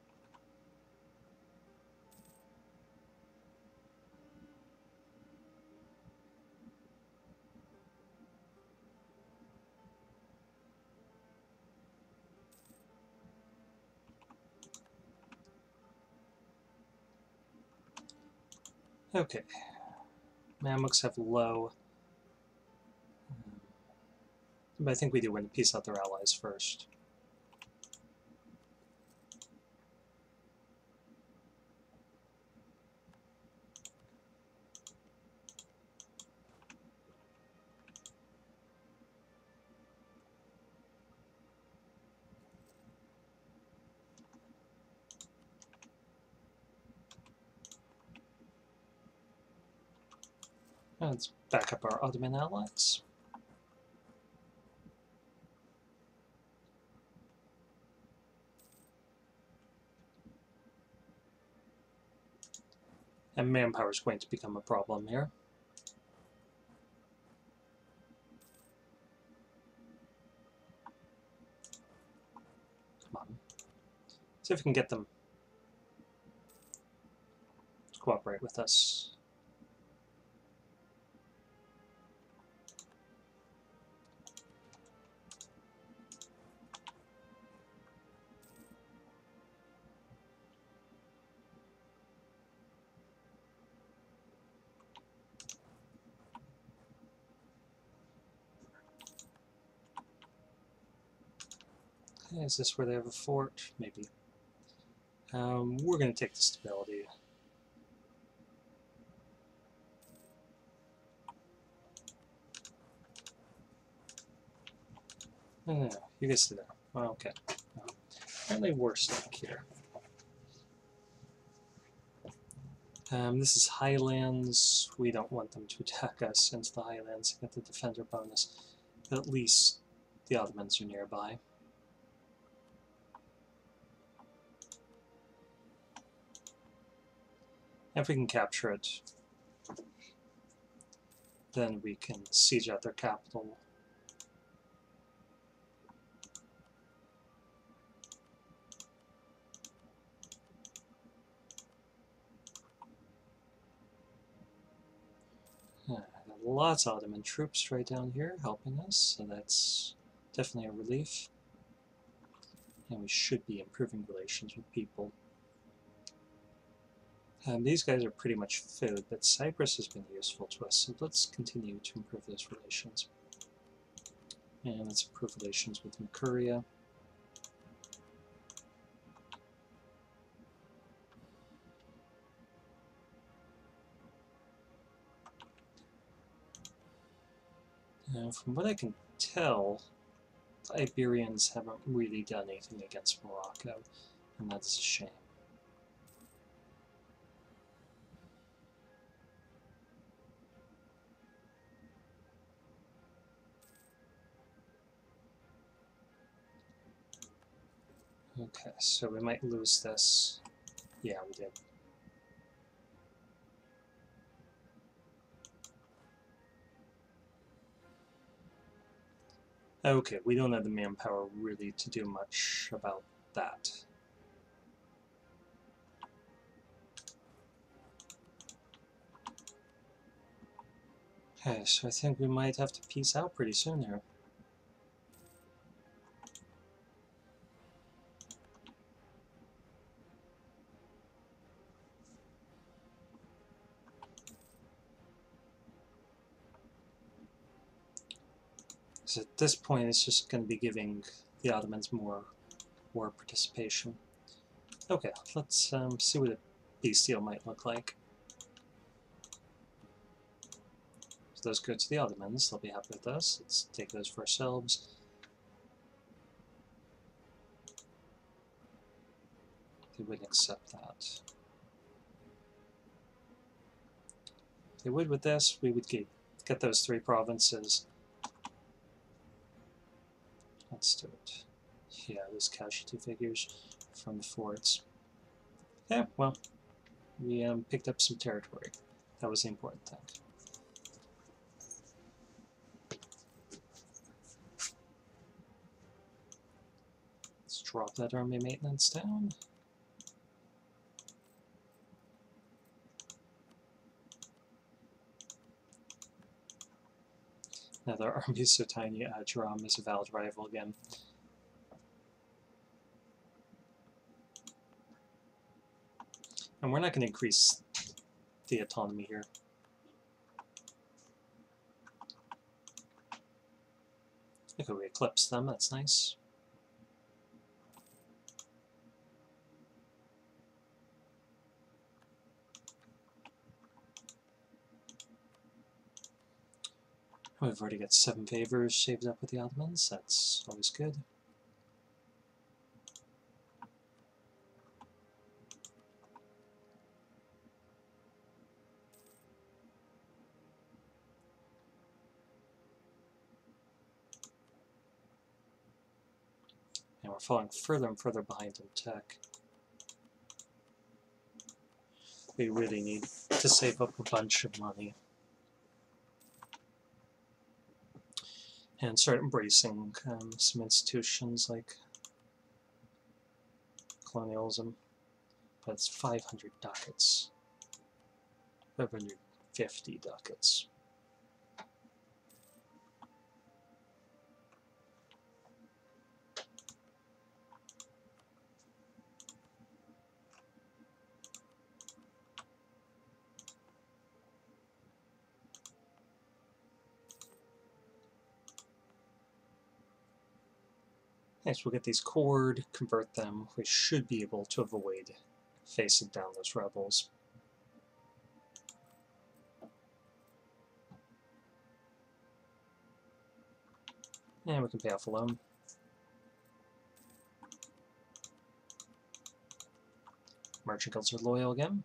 Okay, Mamluks have low, um, but I think we do win to peace out their allies first. Let's back up our Ottoman allies. And manpower is going to become a problem here. Come on. See if we can get them to cooperate with us. Okay, is this where they have a fort? Maybe. Um, we're going to take the stability. No, no, no. You guys stay there. Oh, okay. Oh. Apparently we're stuck here. Um, this is Highlands. We don't want them to attack us into the Highlands and get the defender bonus. But at least the Ottomans are nearby. If we can capture it, then we can siege out their capital. Uh, lots of Ottoman troops right down here helping us, so that's definitely a relief. And we should be improving relations with people. Um, these guys are pretty much food, but Cyprus has been useful to us, so let's continue to improve those relations. And let's improve relations with Mercuria. Now, from what I can tell, the Iberians haven't really done anything against Morocco, and that's a shame. Okay, so we might lose this. Yeah, we did. Okay, we don't have the manpower really to do much about that. Okay, so I think we might have to peace out pretty soon here. So at this point, it's just going to be giving the Ottomans more war participation. Okay, let's um, see what a peace deal might look like. So those go to the Ottomans, they'll be happy with us. Let's take those for ourselves. They wouldn't accept that. If they would with this, we would get, get those three provinces. Let's do it. Yeah, those casualty figures from the forts. Yeah, well, we um, picked up some territory. That was the important thing. Let's drop that army maintenance down. Now their army is so tiny, uh, Jerome is a valid rival again. And we're not going to increase the autonomy here. Okay, we eclipse them, that's nice. We've already got seven favors saved up with the Ottomans, that's always good. And we're falling further and further behind in tech. We really need to save up a bunch of money and start embracing um, some institutions like colonialism. But it's five hundred ducats. five hundred fifty ducats. Next, we'll get these cord, convert them. We should be able to avoid facing down those rebels. And we can pay off a loan. Merchant guilds are loyal again.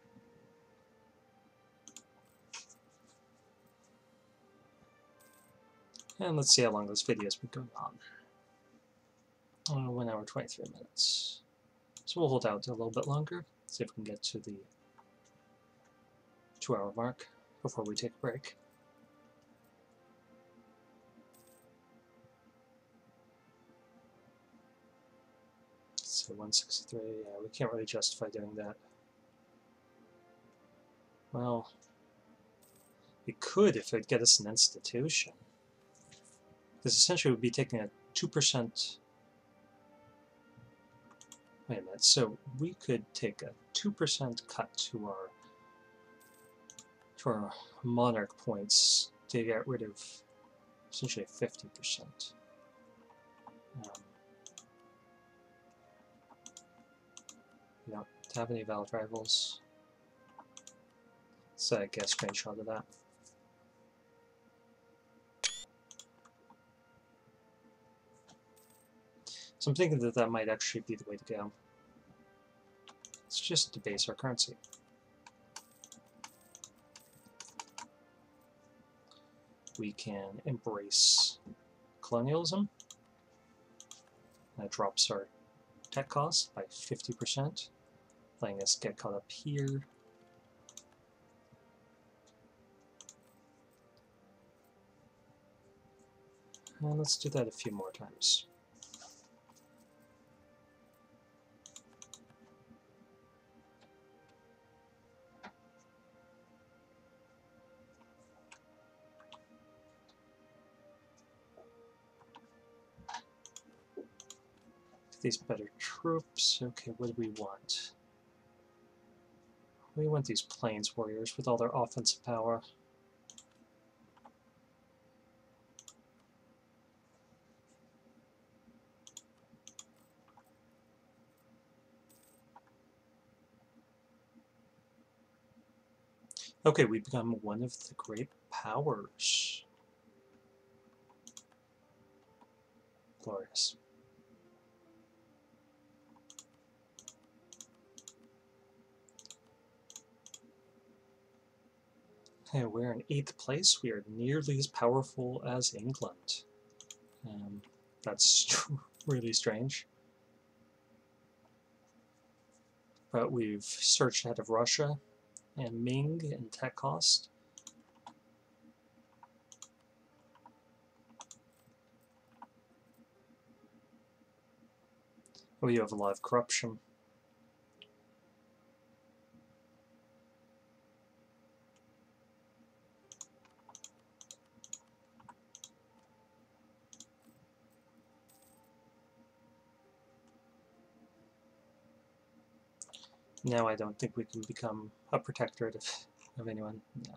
And let's see how long this video's been going on. Uh, one hour, twenty-three minutes. So we'll hold out a little bit longer, see if we can get to the two hour mark before we take a break. So one sixty-three, yeah, we can't really justify doing that. Well, we could if it would get us an institution. Because essentially we'd be taking a two percent... Wait a minute, so we could take a two percent cut to our, to our monarch points to get rid of essentially fifty percent. Um, we don't have any valid rivals. So I guess screenshot of that. So I'm thinking that that might actually be the way to go. Let's just debase our currency. We can embrace colonialism. That drops our tech cost by fifty percent. letting us get caught up here. And let's do that a few more times. These better troops. Okay, what do we want? We want these Plains warriors with all their offensive power. Okay, we become one of the great powers. Glorious. Okay, we're in eighth place. We are nearly as powerful as England. Um, that's really strange. But we've surged ahead of Russia and Ming in tech cost. We have a lot of corruption. Now I don't think we can become a protectorate of, of anyone. No.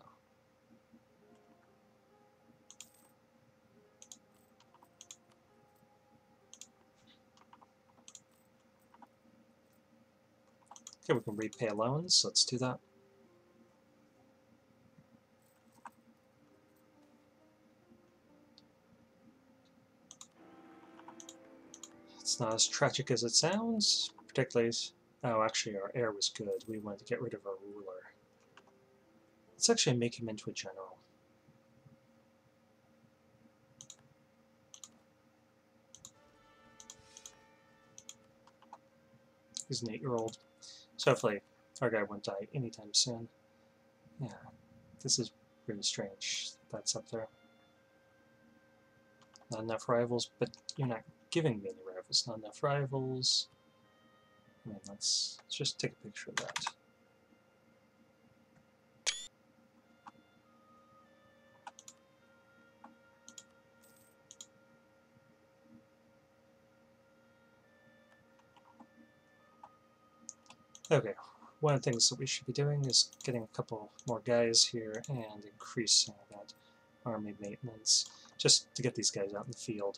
Okay, we can repay loans. Let's do that. It's not as tragic as it sounds, particularly... Oh, actually, our heir was good. We wanted to get rid of our ruler. Let's actually make him into a general. He's an eight-year-old. So hopefully our guy won't die anytime soon. Yeah, this is really strange. That's up there. Not enough rivals, but you're not giving me any rivals. Not enough rivals. I mean, let's, let's just take a picture of that. Okay, one of the things that we should be doing is getting a couple more guys here and increasing that army maintenance, just to get these guys out in the field.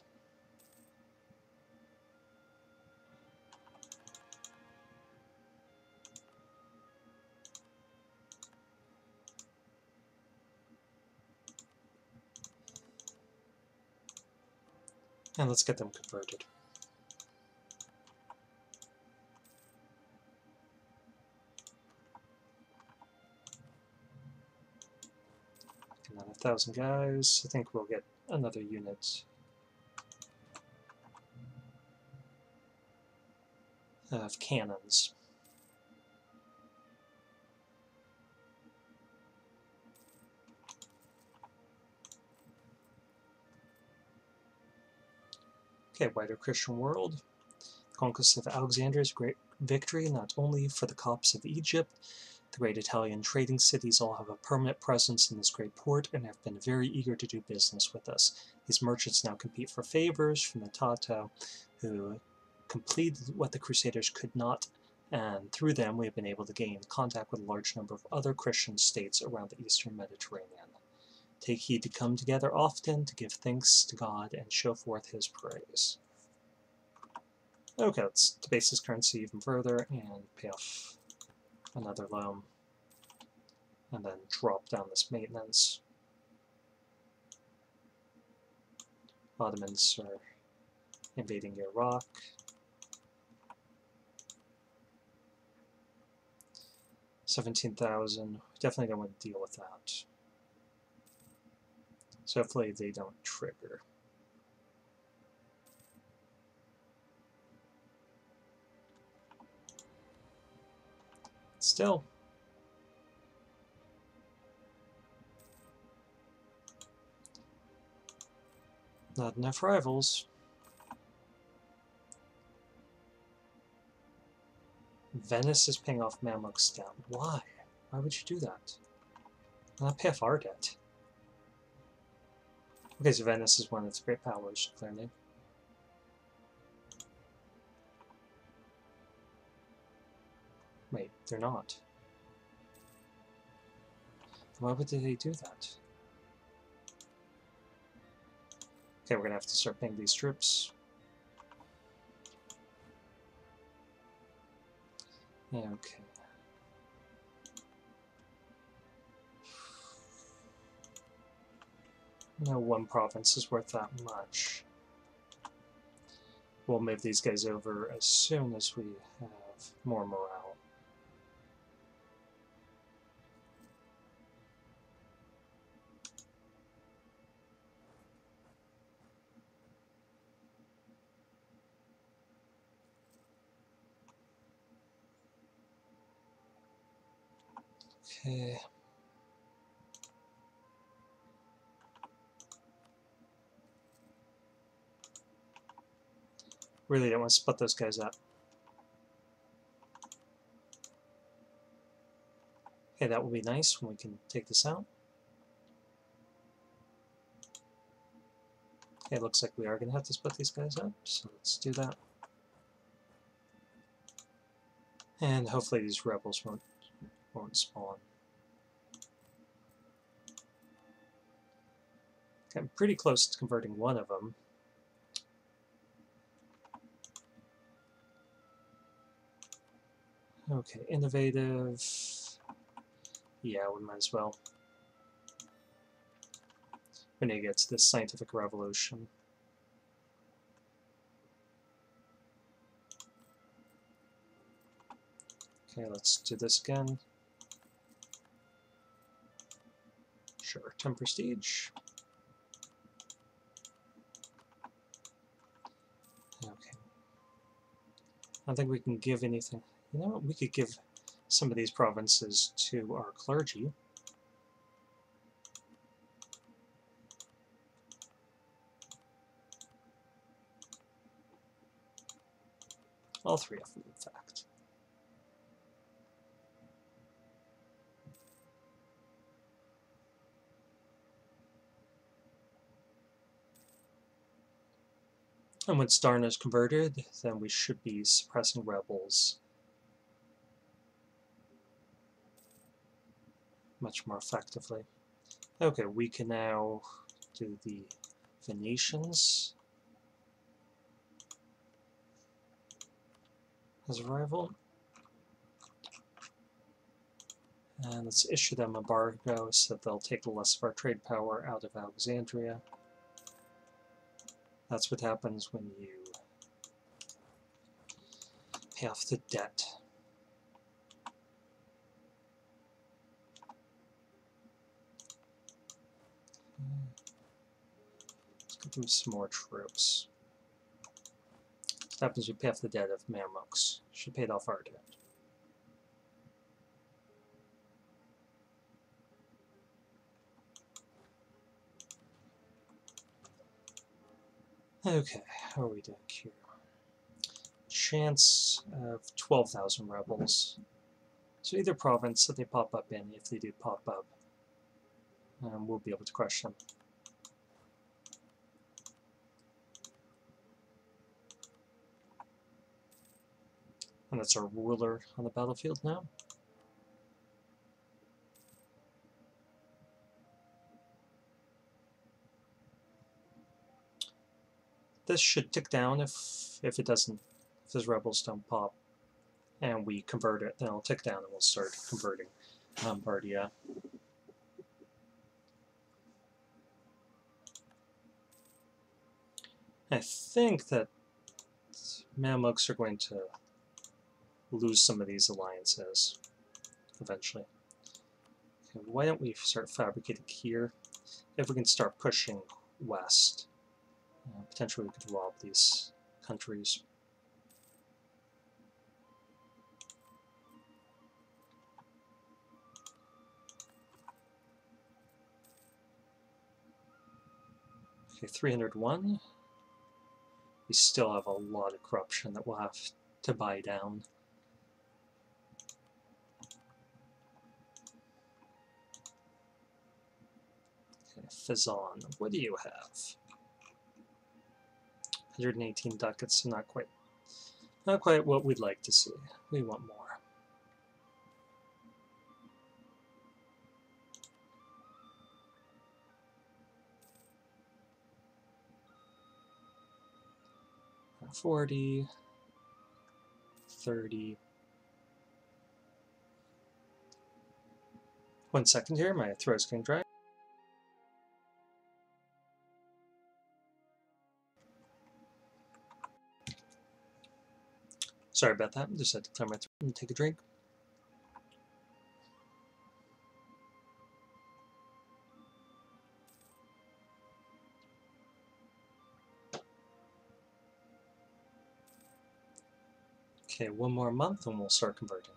And let's get them converted. Another thousand guys. I think we'll get another unit of cannons. Okay, wider Christian world. The conquest of Alexander is a great victory, not only for the Copts of Egypt. The great Italian trading cities all have a permanent presence in this great port and have been very eager to do business with us. These merchants now compete for favors from the Tato, who completed what the Crusaders could not, and through them we have been able to gain contact with a large number of other Christian states around the eastern Mediterranean. Take heed to come together often to give thanks to God and show forth his praise. Okay, let's debase this currency even further and pay off another loan. And then drop down this maintenance. Ottomans are invading Iraq. seventeen thousand. Definitely don't want to deal with that. So hopefully they don't trigger. Still. Not enough rivals. Venice is paying off Mamluk's debt. Why? Why would you do that? Not pay off our debt. Okay, so Venice is one of its great powers, clearly. Wait, they're not. Why would they do that? Okay, we're gonna have to start paying these troops. Okay. No one province is worth that much. We'll move these guys over as soon as we have more morale. Okay. Really don't want to split those guys up. Okay, that will be nice when we can take this out. Okay, it looks like we are going to have to split these guys up, so let's do that. And hopefully these rebels won't, won't spawn. Okay, I'm pretty close to converting one of them. Okay, innovative. Yeah, we might as well. We need to get to this scientific revolution. Okay, let's do this again. Sure, ten prestige. Okay. I don't think we can give anything. You know what? We could give some of these provinces to our clergy. All three of them, in fact. And when Starna is converted, then we should be suppressing rebels much more effectively. Okay, we can now do the Venetians as a rival. And let's issue them embargo so that they'll take less of our trade power out of Alexandria. That's what happens when you pay off the debt. Let's go through some more troops. What happens when you pay off the debt of Mamluks? She paid off our debt. Okay, how are we doing here? Chance of twelve thousand rebels. So either province that they pop up in, if they do pop up, um, we'll be able to crush them. And that's our ruler on the battlefield now. This should tick down if if it doesn't, if those rebels don't pop, and we convert it, then it'll tick down and we'll start converting Lombardia. I think that Mamluks are going to lose some of these alliances eventually. Okay, why don't we start fabricating here? If we can start pushing west, uh, potentially we could rob these countries. Okay, three hundred one. We still have a lot of corruption that we'll have to buy down. Okay, Fazan, what do you have? one hundred eighteen ducats, so not quite, not quite what we'd like to see. We want more. forty, thirty. One second here, my throat's getting dry. Sorry about that, just had to clear my throat and take a drink. Okay, one more month and we'll start converting.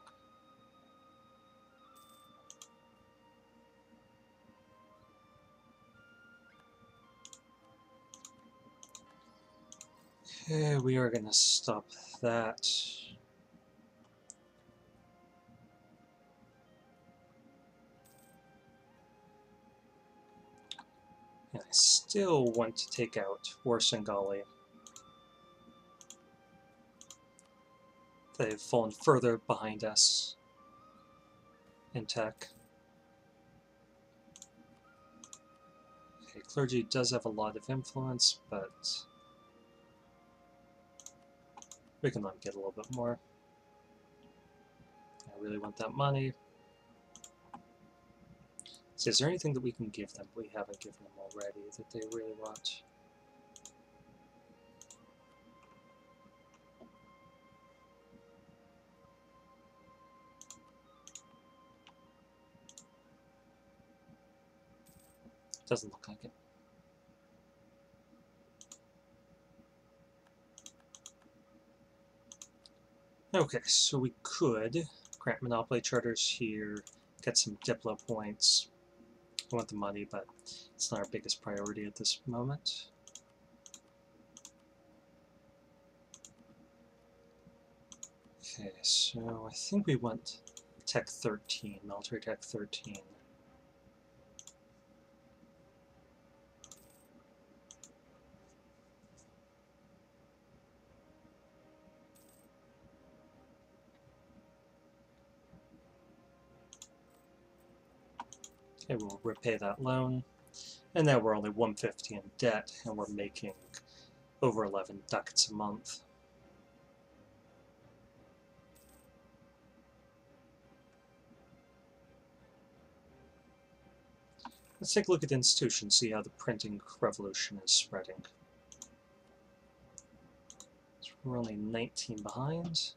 Okay, we are going to stop that. And I still want to take out Warsangali. They've fallen further behind us in tech. Okay, clergy does have a lot of influence, but we can let them get a little bit more. I really want that money. So is there anything that we can give them we haven't given them already that they really want? Doesn't look like it. Okay, so we could grant monopoly charters here, get some Diplo points. I want the money, but it's not our biggest priority at this moment. Okay, so I think we want Tech thirteen, Military Tech thirteen. Okay, we'll repay that loan. And now we're only one hundred fifty in debt, and we're making over eleven ducats a month. Let's take a look at the institution, see how the printing revolution is spreading. So we're only nineteen behind.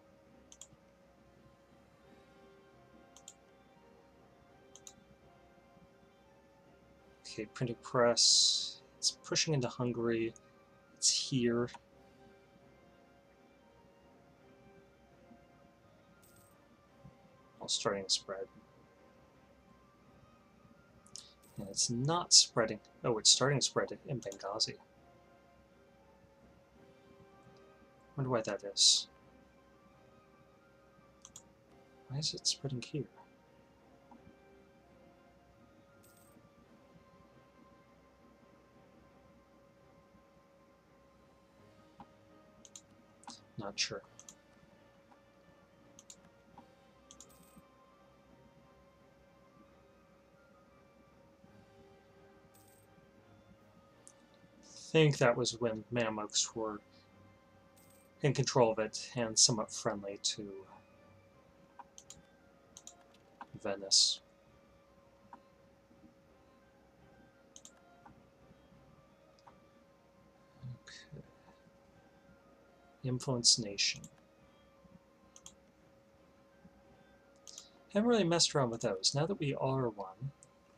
Okay, printing press. It's pushing into Hungary. It's here. All starting to spread. And it's not spreading. Oh, it's starting to spread in Benghazi. Wonder why that is. Why is it spreading here? Not sure. I think that was when Mamluks were in control of it and somewhat friendly to Venice. Okay. Influence nation. Haven't really messed around with those. Now that we are one,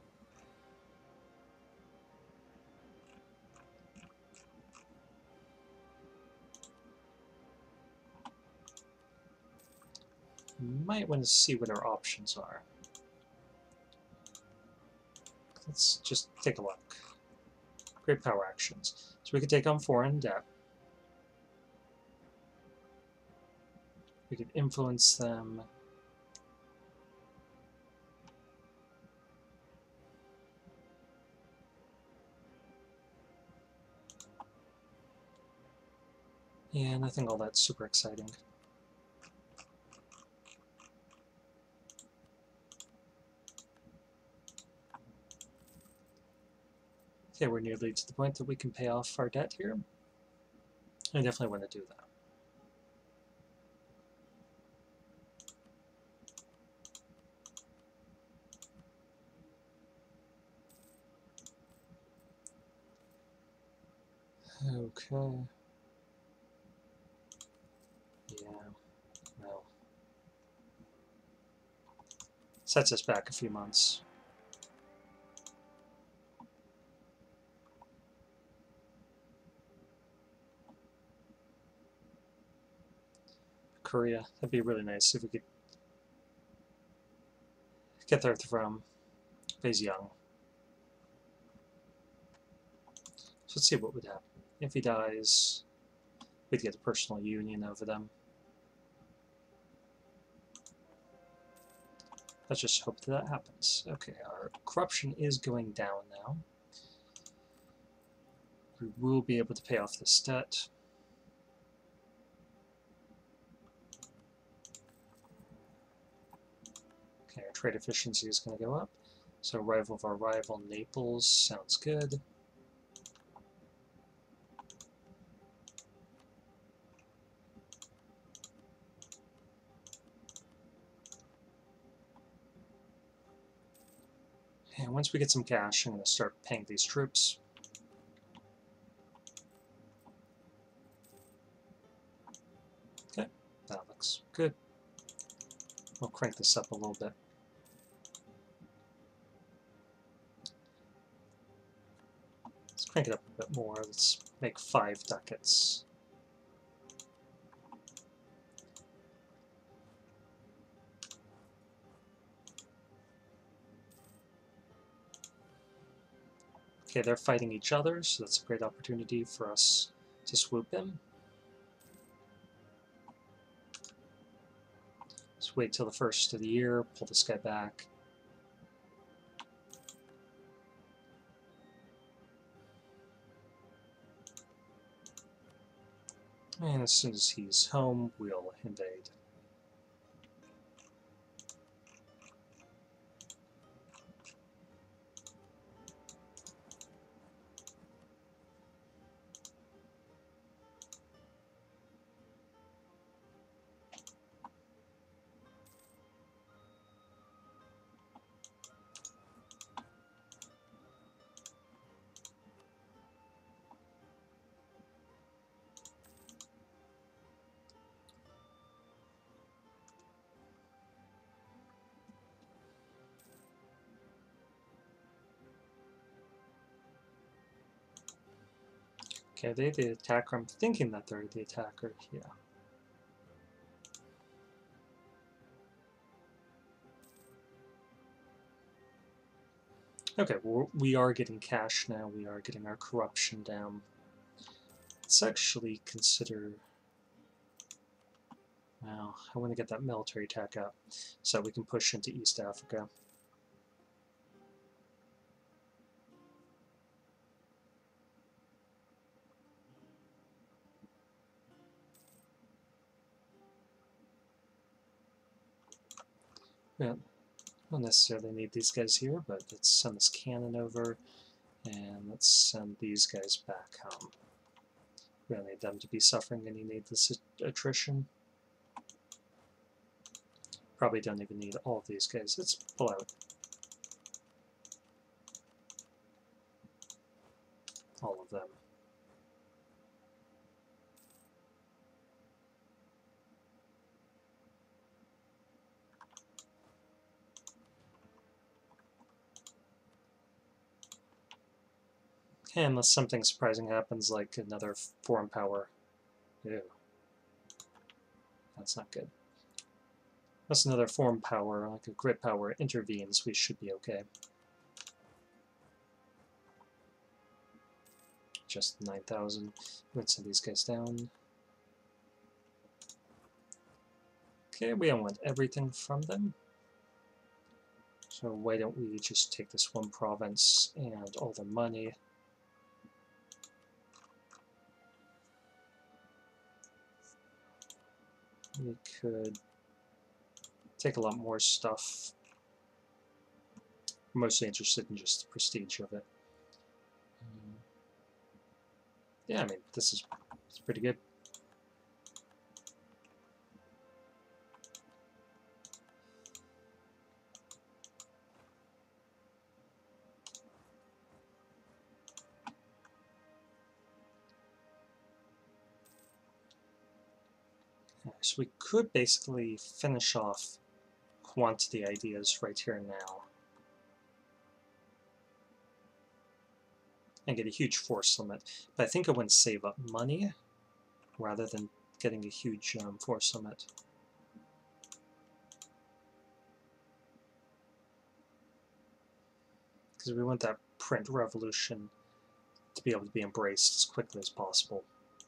we might want to see what our options are. Let's just take a look. great power actions. So we could take on foreign debt. We could influence them. Yeah, and I think all that's super exciting. Okay, we're nearly to the point that we can pay off our debt here. I definitely want to do that. Okay. Yeah, well. Sets us back a few months. Korea, that'd be really nice if we could get their throne. He's young. So let's see what would happen. If he dies, we'd get a personal union over them. Let's just hope that that happens. Okay, our corruption is going down now. We will be able to pay off this debt. Okay, our trade efficiency is going to go up. So rival of our rival, Naples, sounds good. And once we get some cash, I'm going to start paying these troops. Okay, that looks good. We'll crank this up a little bit. Let's crank it up a bit more. Let's make five ducats. Okay, they're fighting each other, so that's a great opportunity for us to swoop in. Let's wait till the first of the year, pull this guy back. And as soon as he's home, we'll invade. Okay, they're the attacker. I'm thinking that they're the attacker. Yeah. Okay, we're, we are getting cash now. We are getting our corruption down. Let's actually consider... Well, I want to get that military attack up so we can push into East Africa. Yeah, don't necessarily need these guys here, but let's send this cannon over, and let's send these guys back home. We don't need them to be suffering any needless attrition. Probably don't even need all of these guys. Let's pull out all of them. Okay, unless something surprising happens, like another foreign power. Ew. That's not good. Unless another foreign power, like a grid power, intervenes, we should be okay. just nine thousand. Let's send these guys down. Okay, we don't want everything from them. So why don't we just take this one province and all the money. We could take a lot more stuff. I'm mostly interested in just the prestige of it. Um, yeah, I mean, this is it's pretty good. So we could basically finish off quantity ideas right here and now. And get a huge force limit. But I think I want to save up money rather than getting a huge um, force limit. Because we want that print revolution to be able to be embraced as quickly as possible.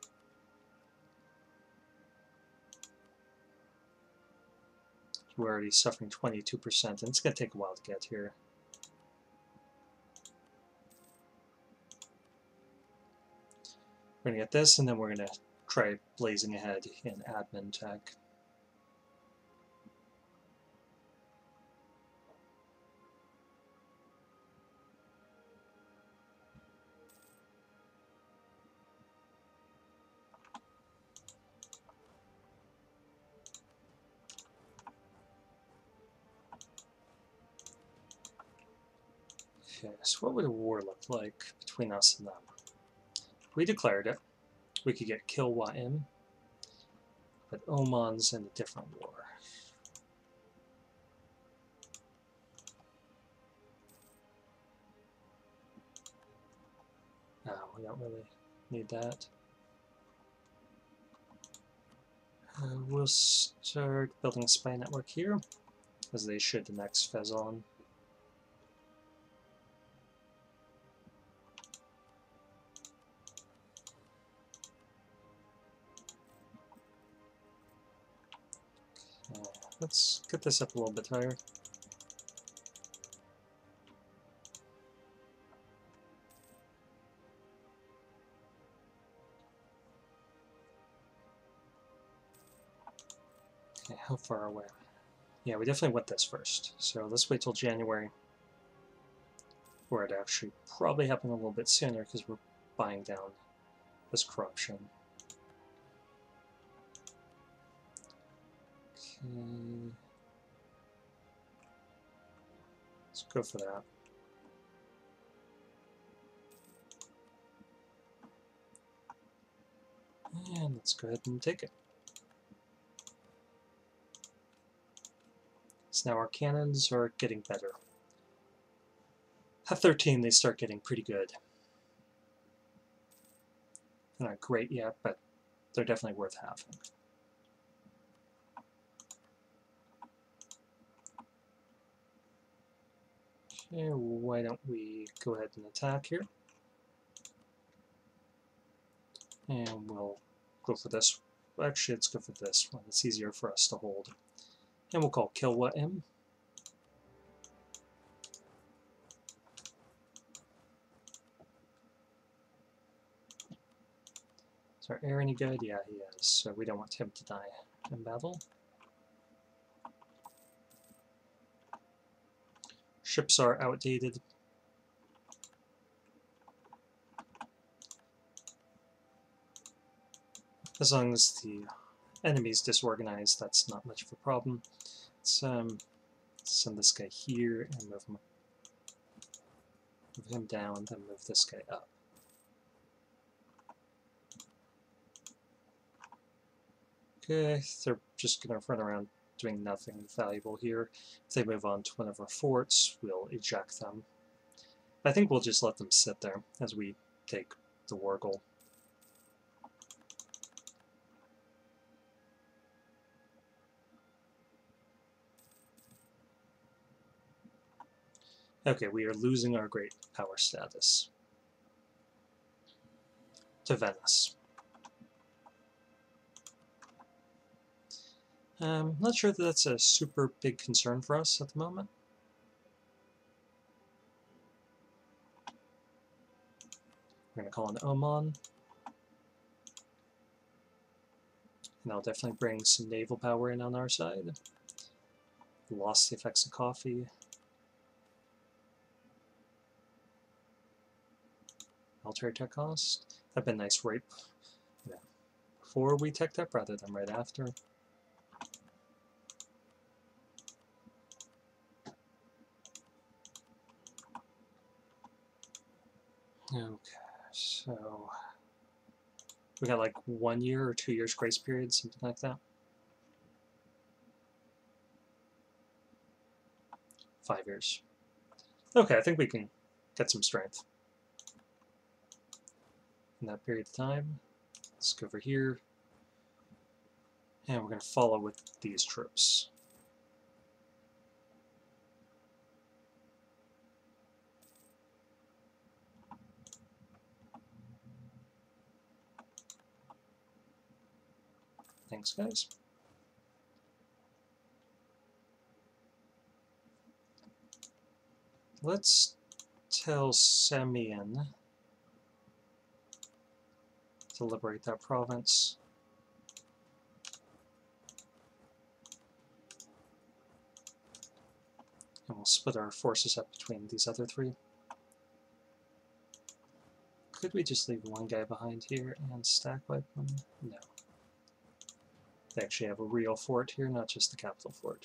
We're already suffering twenty-two percent, and it's going to take a while to get here. We're going to get this, and then we're going to try blazing ahead in admin tech. Okay, so what would a war look like between us and them? If we declared it, we could get Kilwa in, but Oman's in a different war. No, we don't really need that. Uh, we'll start building a spy network here, as they should the next Fezon. Uh, let's get this up a little bit higher. Okay, how far away? Yeah, we definitely want this first. So let's wait till January, where it actually probably happen a little bit sooner because we're buying down this corruption. Okay. Let's go for that. And let's go ahead and take it. So now our cannons are getting better. At thirteen, they start getting pretty good. They're not great yet, but they're definitely worth having. Okay, why don't we go ahead and attack here? And we'll go for this. Actually, let's go for this one. It's easier for us to hold. And we'll call Kilwa M. Is our air any good? Yeah, he is. So we don't want him to die in battle. Ships are outdated. As long as the enemy's disorganized, that's not much of a problem. Let's um, send this guy here and move him, move him down, then move this guy up. Okay, they're just going to run around doing nothing valuable here. If they move on to one of our forts, we'll eject them. I think we'll just let them sit there as we take the war goal. Okay, we are losing our great power status. to Venice. Um, not sure that that's a super big concern for us at the moment. We're going to call in Oman. And that'll definitely bring some naval power in on our side. Lost the effects of coffee. Military tech cost. That'd been nice right yeah. before we teched up rather than right after. Okay, so we got like one year or two years grace period, something like that. Five years. Okay, I think we can get some strength in that period of time. Let's go over here. And we're going to follow with these troops. Thanks, guys. Let's tell Semyon to liberate that province. And we'll split our forces up between these other three. Could we just leave one guy behind here and stack wipe them? No. They actually have a real fort here, not just the capital fort.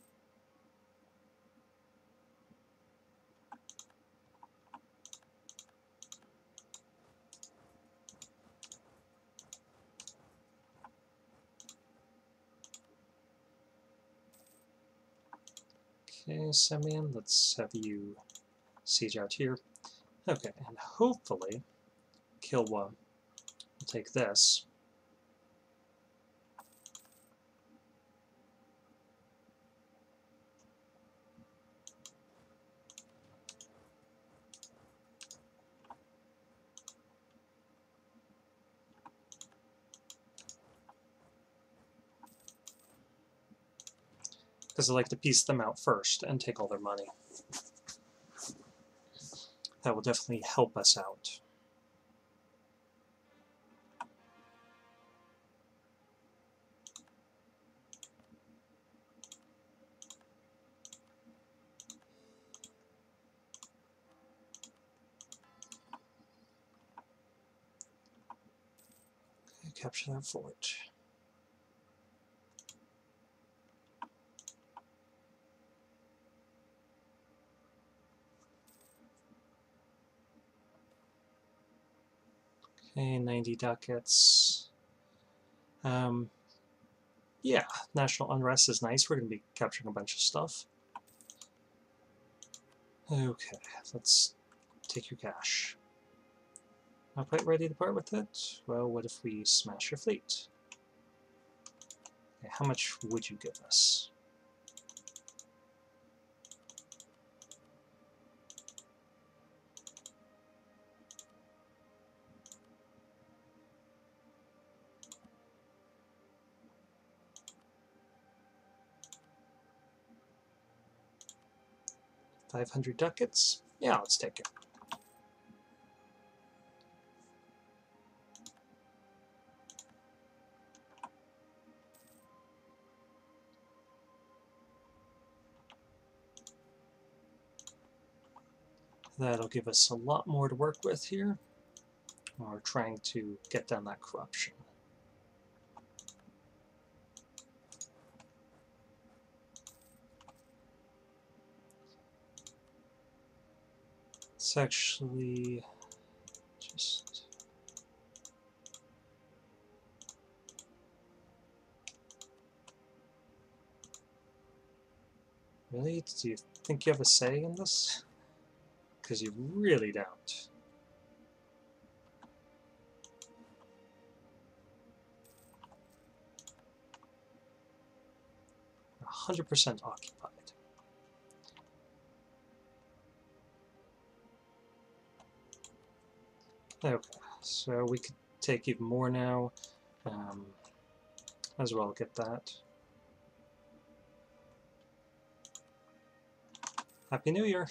Okay, Semyon, let's have you siege out here. Okay, and hopefully Kilwa will take this. Because I like to piece them out first and take all their money. That will definitely help us out. Okay, capture that fort. Okay, ninety ducats. Um, yeah, national unrest is nice. We're going to be capturing a bunch of stuff. Okay, let's take your cash. Not quite ready to part with it? Well, what if we smash your fleet? Okay, how much would you give us? five hundred ducats? Yeah, let's take it. That'll give us a lot more to work with here. We're trying to get down that corruption. It's actually just... Really? Do you think you have a say in this? Because you really don't. one hundred percent occupied. Okay, so we could take even more now. Um, as well get that. Happy New Year!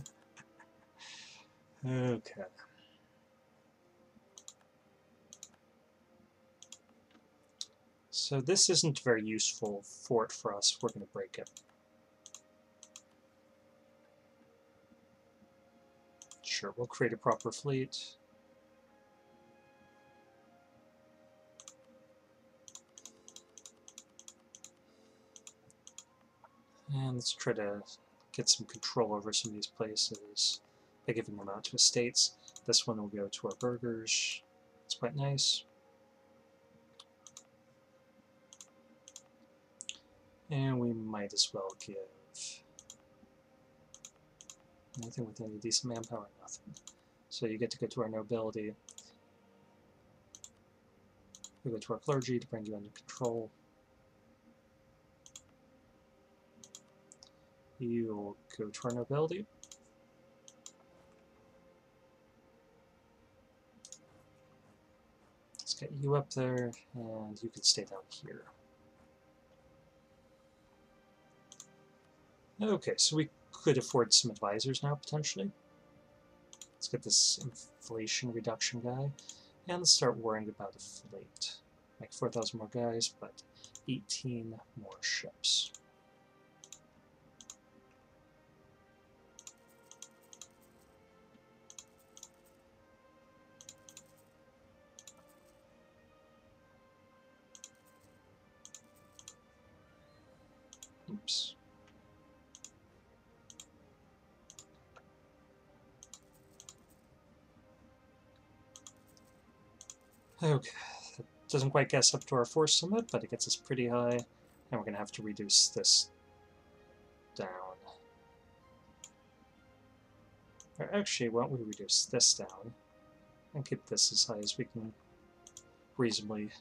Okay. So this isn't a very useful fort for us. We're going to break it. Sure, we'll create a proper fleet. And let's try to get some control over some of these places by giving them out to estates. This one will go to our burghers. It's quite nice. And we might as well give anything with any decent manpower, nothing. So you get to go to our nobility. We go to our clergy to bring you under control. You'll go to our nobility. Let's get you up there, and you can stay down here. Okay, so we could afford some advisors now, potentially. Let's get this inflation reduction guy, and let's start worrying about a fleet. Like four thousand more guys, but eighteen more ships. Oops. Okay, that doesn't quite get us up to our force limit, but it gets us pretty high, and we're going to have to reduce this down. Or actually, why don't we reduce this down and keep this as high as we can reasonably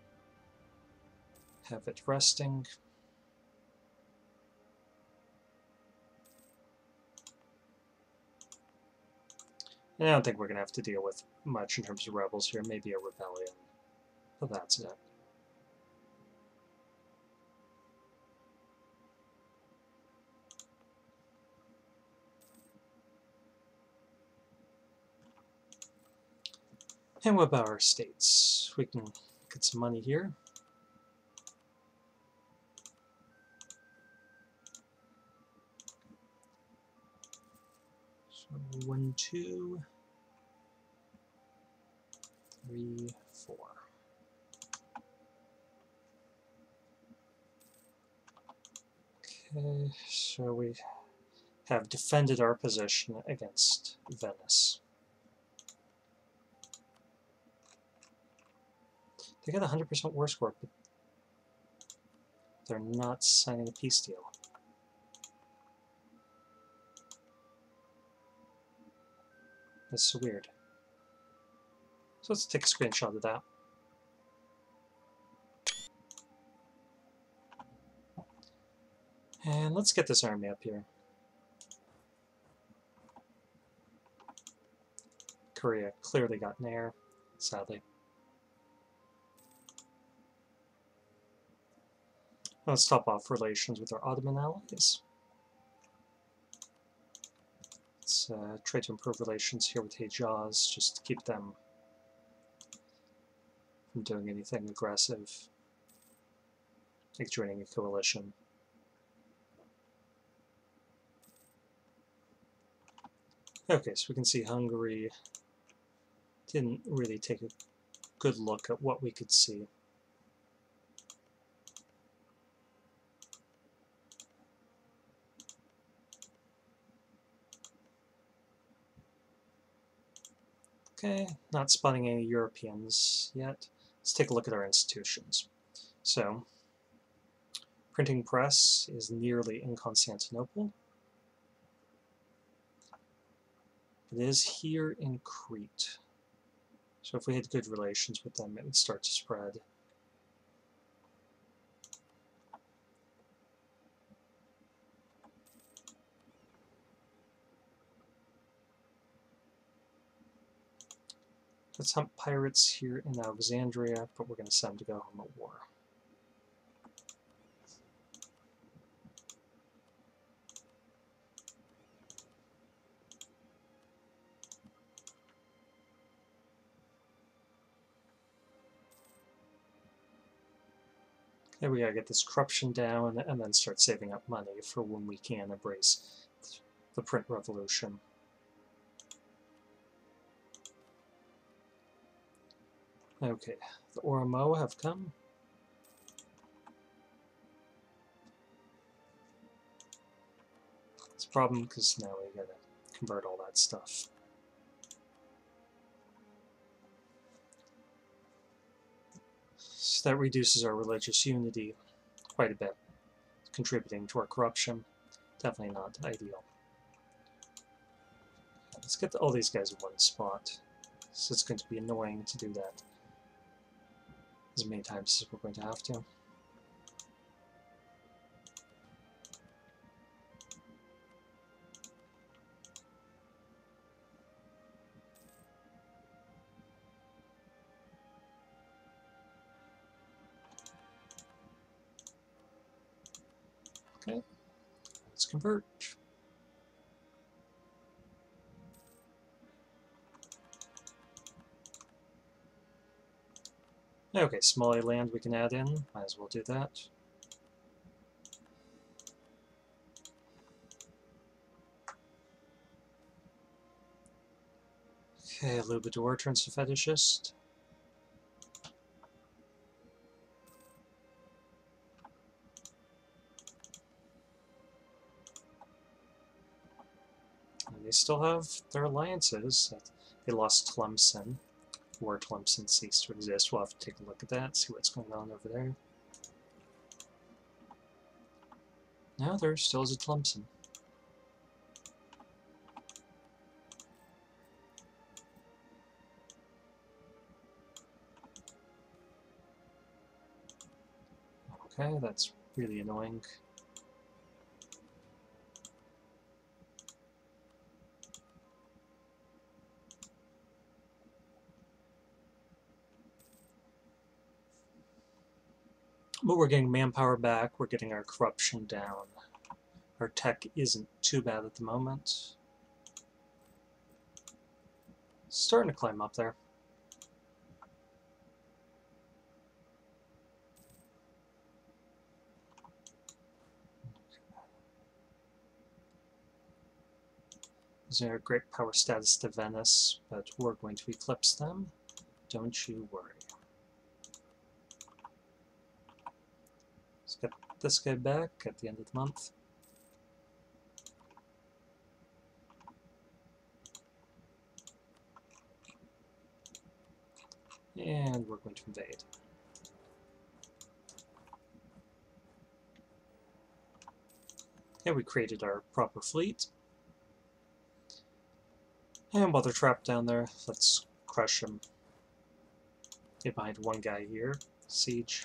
have it resting. And I don't think we're going to have to deal with much in terms of rebels here, maybe a rebellion, but that's it. And what about our states? We can get some money here. So one, two, three, four. Okay, so we have defended our position against Venice. They got a one hundred percent war score, but they're not signing a peace deal. That's so weird. So let's take a screenshot of that. And let's get this army up here. Korea clearly got an heir, sadly. Let's top off relations with our Ottoman allies. Let's uh, try to improve relations here with Hejaz, just to keep them from doing anything aggressive, like joining a coalition. Okay, so we can see Hungary didn't really take a good look at what we could see. Okay, not spotting any Europeans yet. Let's take a look at our institutions. So, printing press is nearly in Constantinople. It is here in Crete. So if we had good relations with them, it would start to spread. Let's hunt pirates here in Alexandria, but we're going to send them to go home at war. Okay, we gotta get this corruption down and then start saving up money for when we can embrace the print revolution. Okay, the Oromo have come. It's a problem because now we gotta convert all that stuff. So that reduces our religious unity quite a bit, contributing to our corruption. Definitely not ideal. Let's get all these guys in one spot. So it's going to be annoying to do that as many times as we're going to have to. Okay, let's convert. Okay, Somaliland we can add in. Might as well do that. Okay, Lubador turns to Fetishist. And they still have their alliances. They lost Tlemcen, where Tlemcen ceased to exist. We'll have to take a look at that, see what's going on over there. No, there still is a Tlemcen. Okay, that's really annoying. But we're getting manpower back, we're getting our corruption down. Our tech isn't too bad at the moment. Starting to climb up there. Losing our great power status to Venice, but we're going to eclipse them. Don't you worry. Let's get this guy back at the end of the month. And we're going to invade. And we created our proper fleet. And while they're trapped down there, let's crush them. Get behind one guy here. Siege.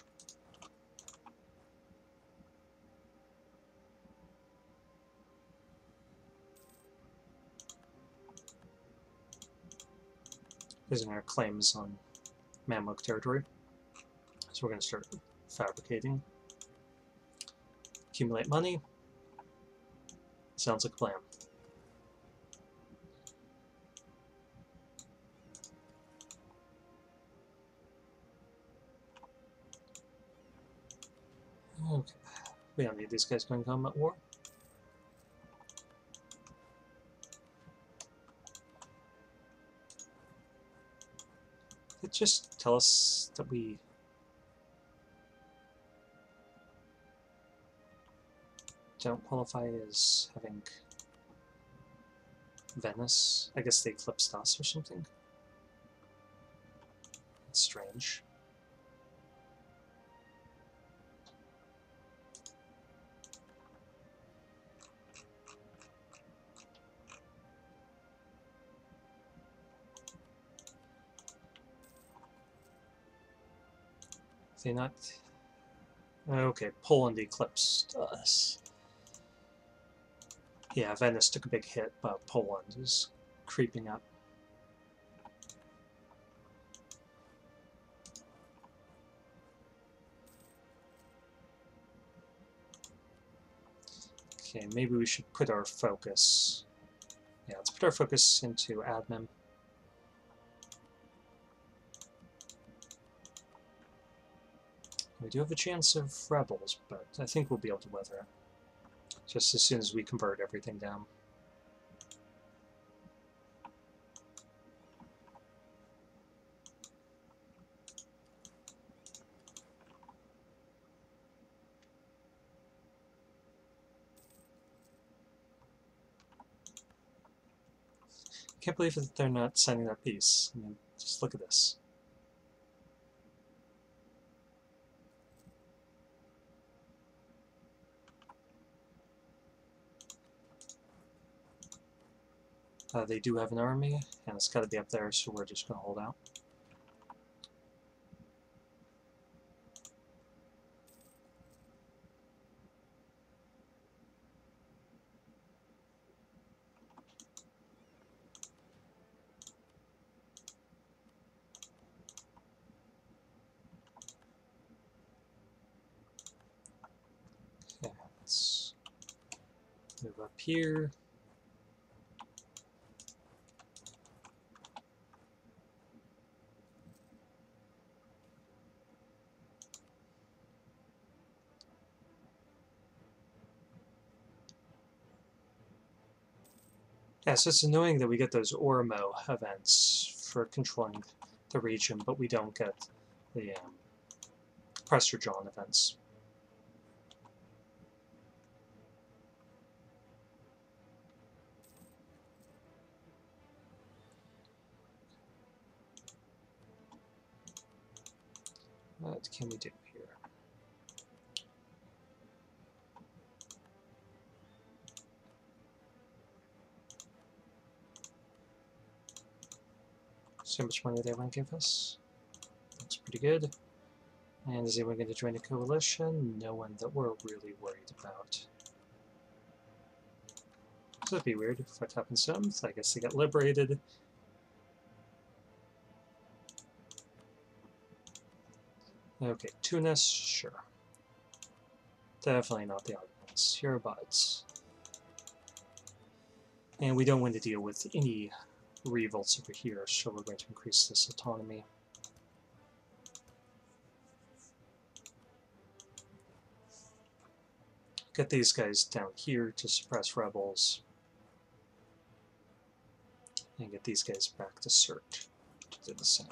Using our claims on Mamluk territory. So we're going to start fabricating. Accumulate money. Sounds like a plan. Okay. We don't need these guys going to combat war. It just tell us that we don't qualify as having Venice. I guess they eclipsed us or something. That's strange. They not... Okay, Poland eclipsed us. Yeah, Venice took a big hit, but Poland is creeping up. Okay, maybe we should put our focus... Yeah, let's put our focus into admin. We do have a chance of rebels, but I think we'll be able to weather it. Just as soon as we convert everything down. I can't believe that they're not sending that piece. I mean, just look at this. Uh, they do have an army, and it's got to be up there, so we're just going to hold out. Okay, let's move up here. Yeah, so it's annoying that we get those Ormo events for controlling the region, but we don't get the um, Prussia John events. What can we do here? So much money they want to give us. Looks pretty good. And is anyone going to join a coalition? No one that we're really worried about. So that'd be weird if what happens to them. I guess they get liberated. Okay, Tunis, sure. Definitely not the Ottomans. You're buds. And we don't want to deal with any revolts over here, so we're going to increase this autonomy. Get these guys down here to suppress rebels. And get these guys back to Cert to do the same.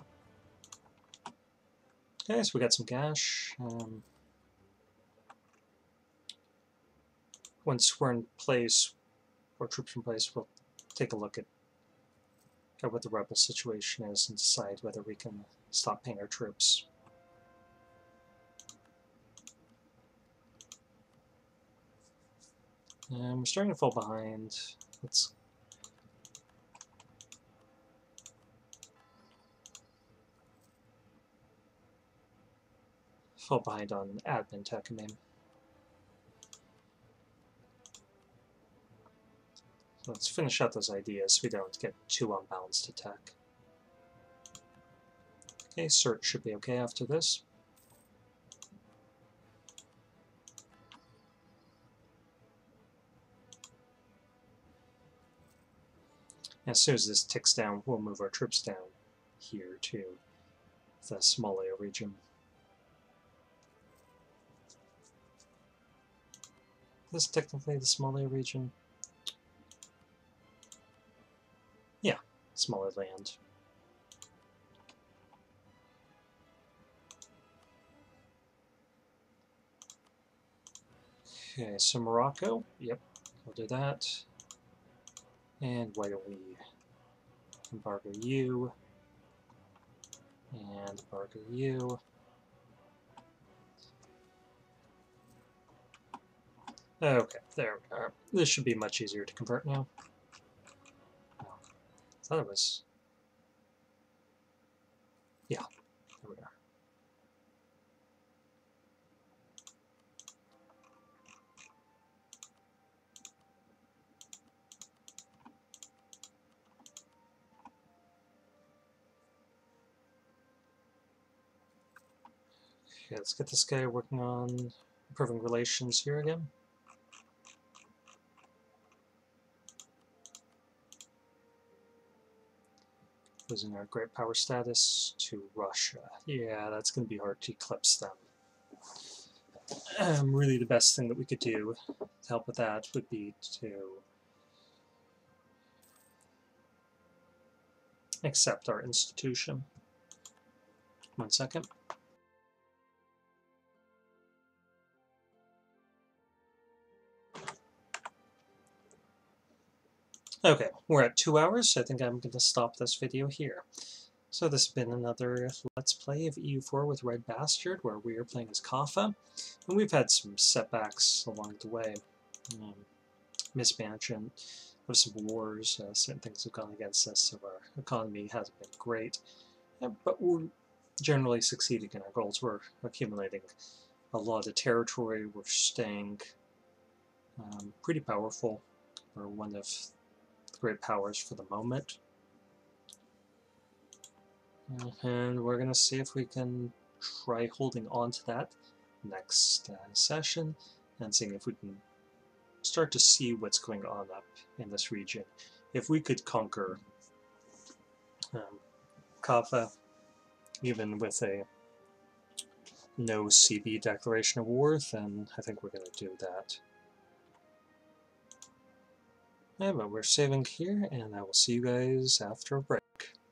Okay, so we got some cash. Um, once we're in place, or troops in place, we'll take a look at, at what the rebel situation is and decide whether we can stop paying our troops. And we're starting to fall behind. Let's fall behind on admin tech, I mean. So let's finish out those ideas so we don't get too unbalanced to tech. Okay, Cert should be okay after this. As soon as this ticks down, we'll move our troops down here to the Somalia region. This is technically the Somalia region. Yeah, Somaliland. Okay, so Morocco, yep, we'll do that. And why don't we embargo you, and embargo you. Okay, there we are. This should be much easier to convert now. Oh, I thought it was... Yeah, there we are. Okay, let's get this guy working on improving relations here again. losing our great power status to Russia. Yeah, that's going to be hard to eclipse them. Um, really, the best thing that we could do to help with that would be to accept our institution. One second. Okay, we're at two hours, so I think I'm going to stop this video here. So this has been another Let's Play of E U four with RedBstrd, where we are playing as Kaffa, and we've had some setbacks along the way. Um, mismanagement of some wars, uh, certain things have gone against us, so our economy hasn't been great, uh, but we're generally succeeding in our goals. We're accumulating a lot of territory, we're staying um, pretty powerful. We're one of the great powers for the moment. And we're going to see if we can try holding on to that next uh, session and seeing if we can start to see what's going on up in this region. If we could conquer um, Kaffa, even with a no C B declaration of war, then I think we're going to do that. Yeah, but we're saving here, and I will see you guys after a break.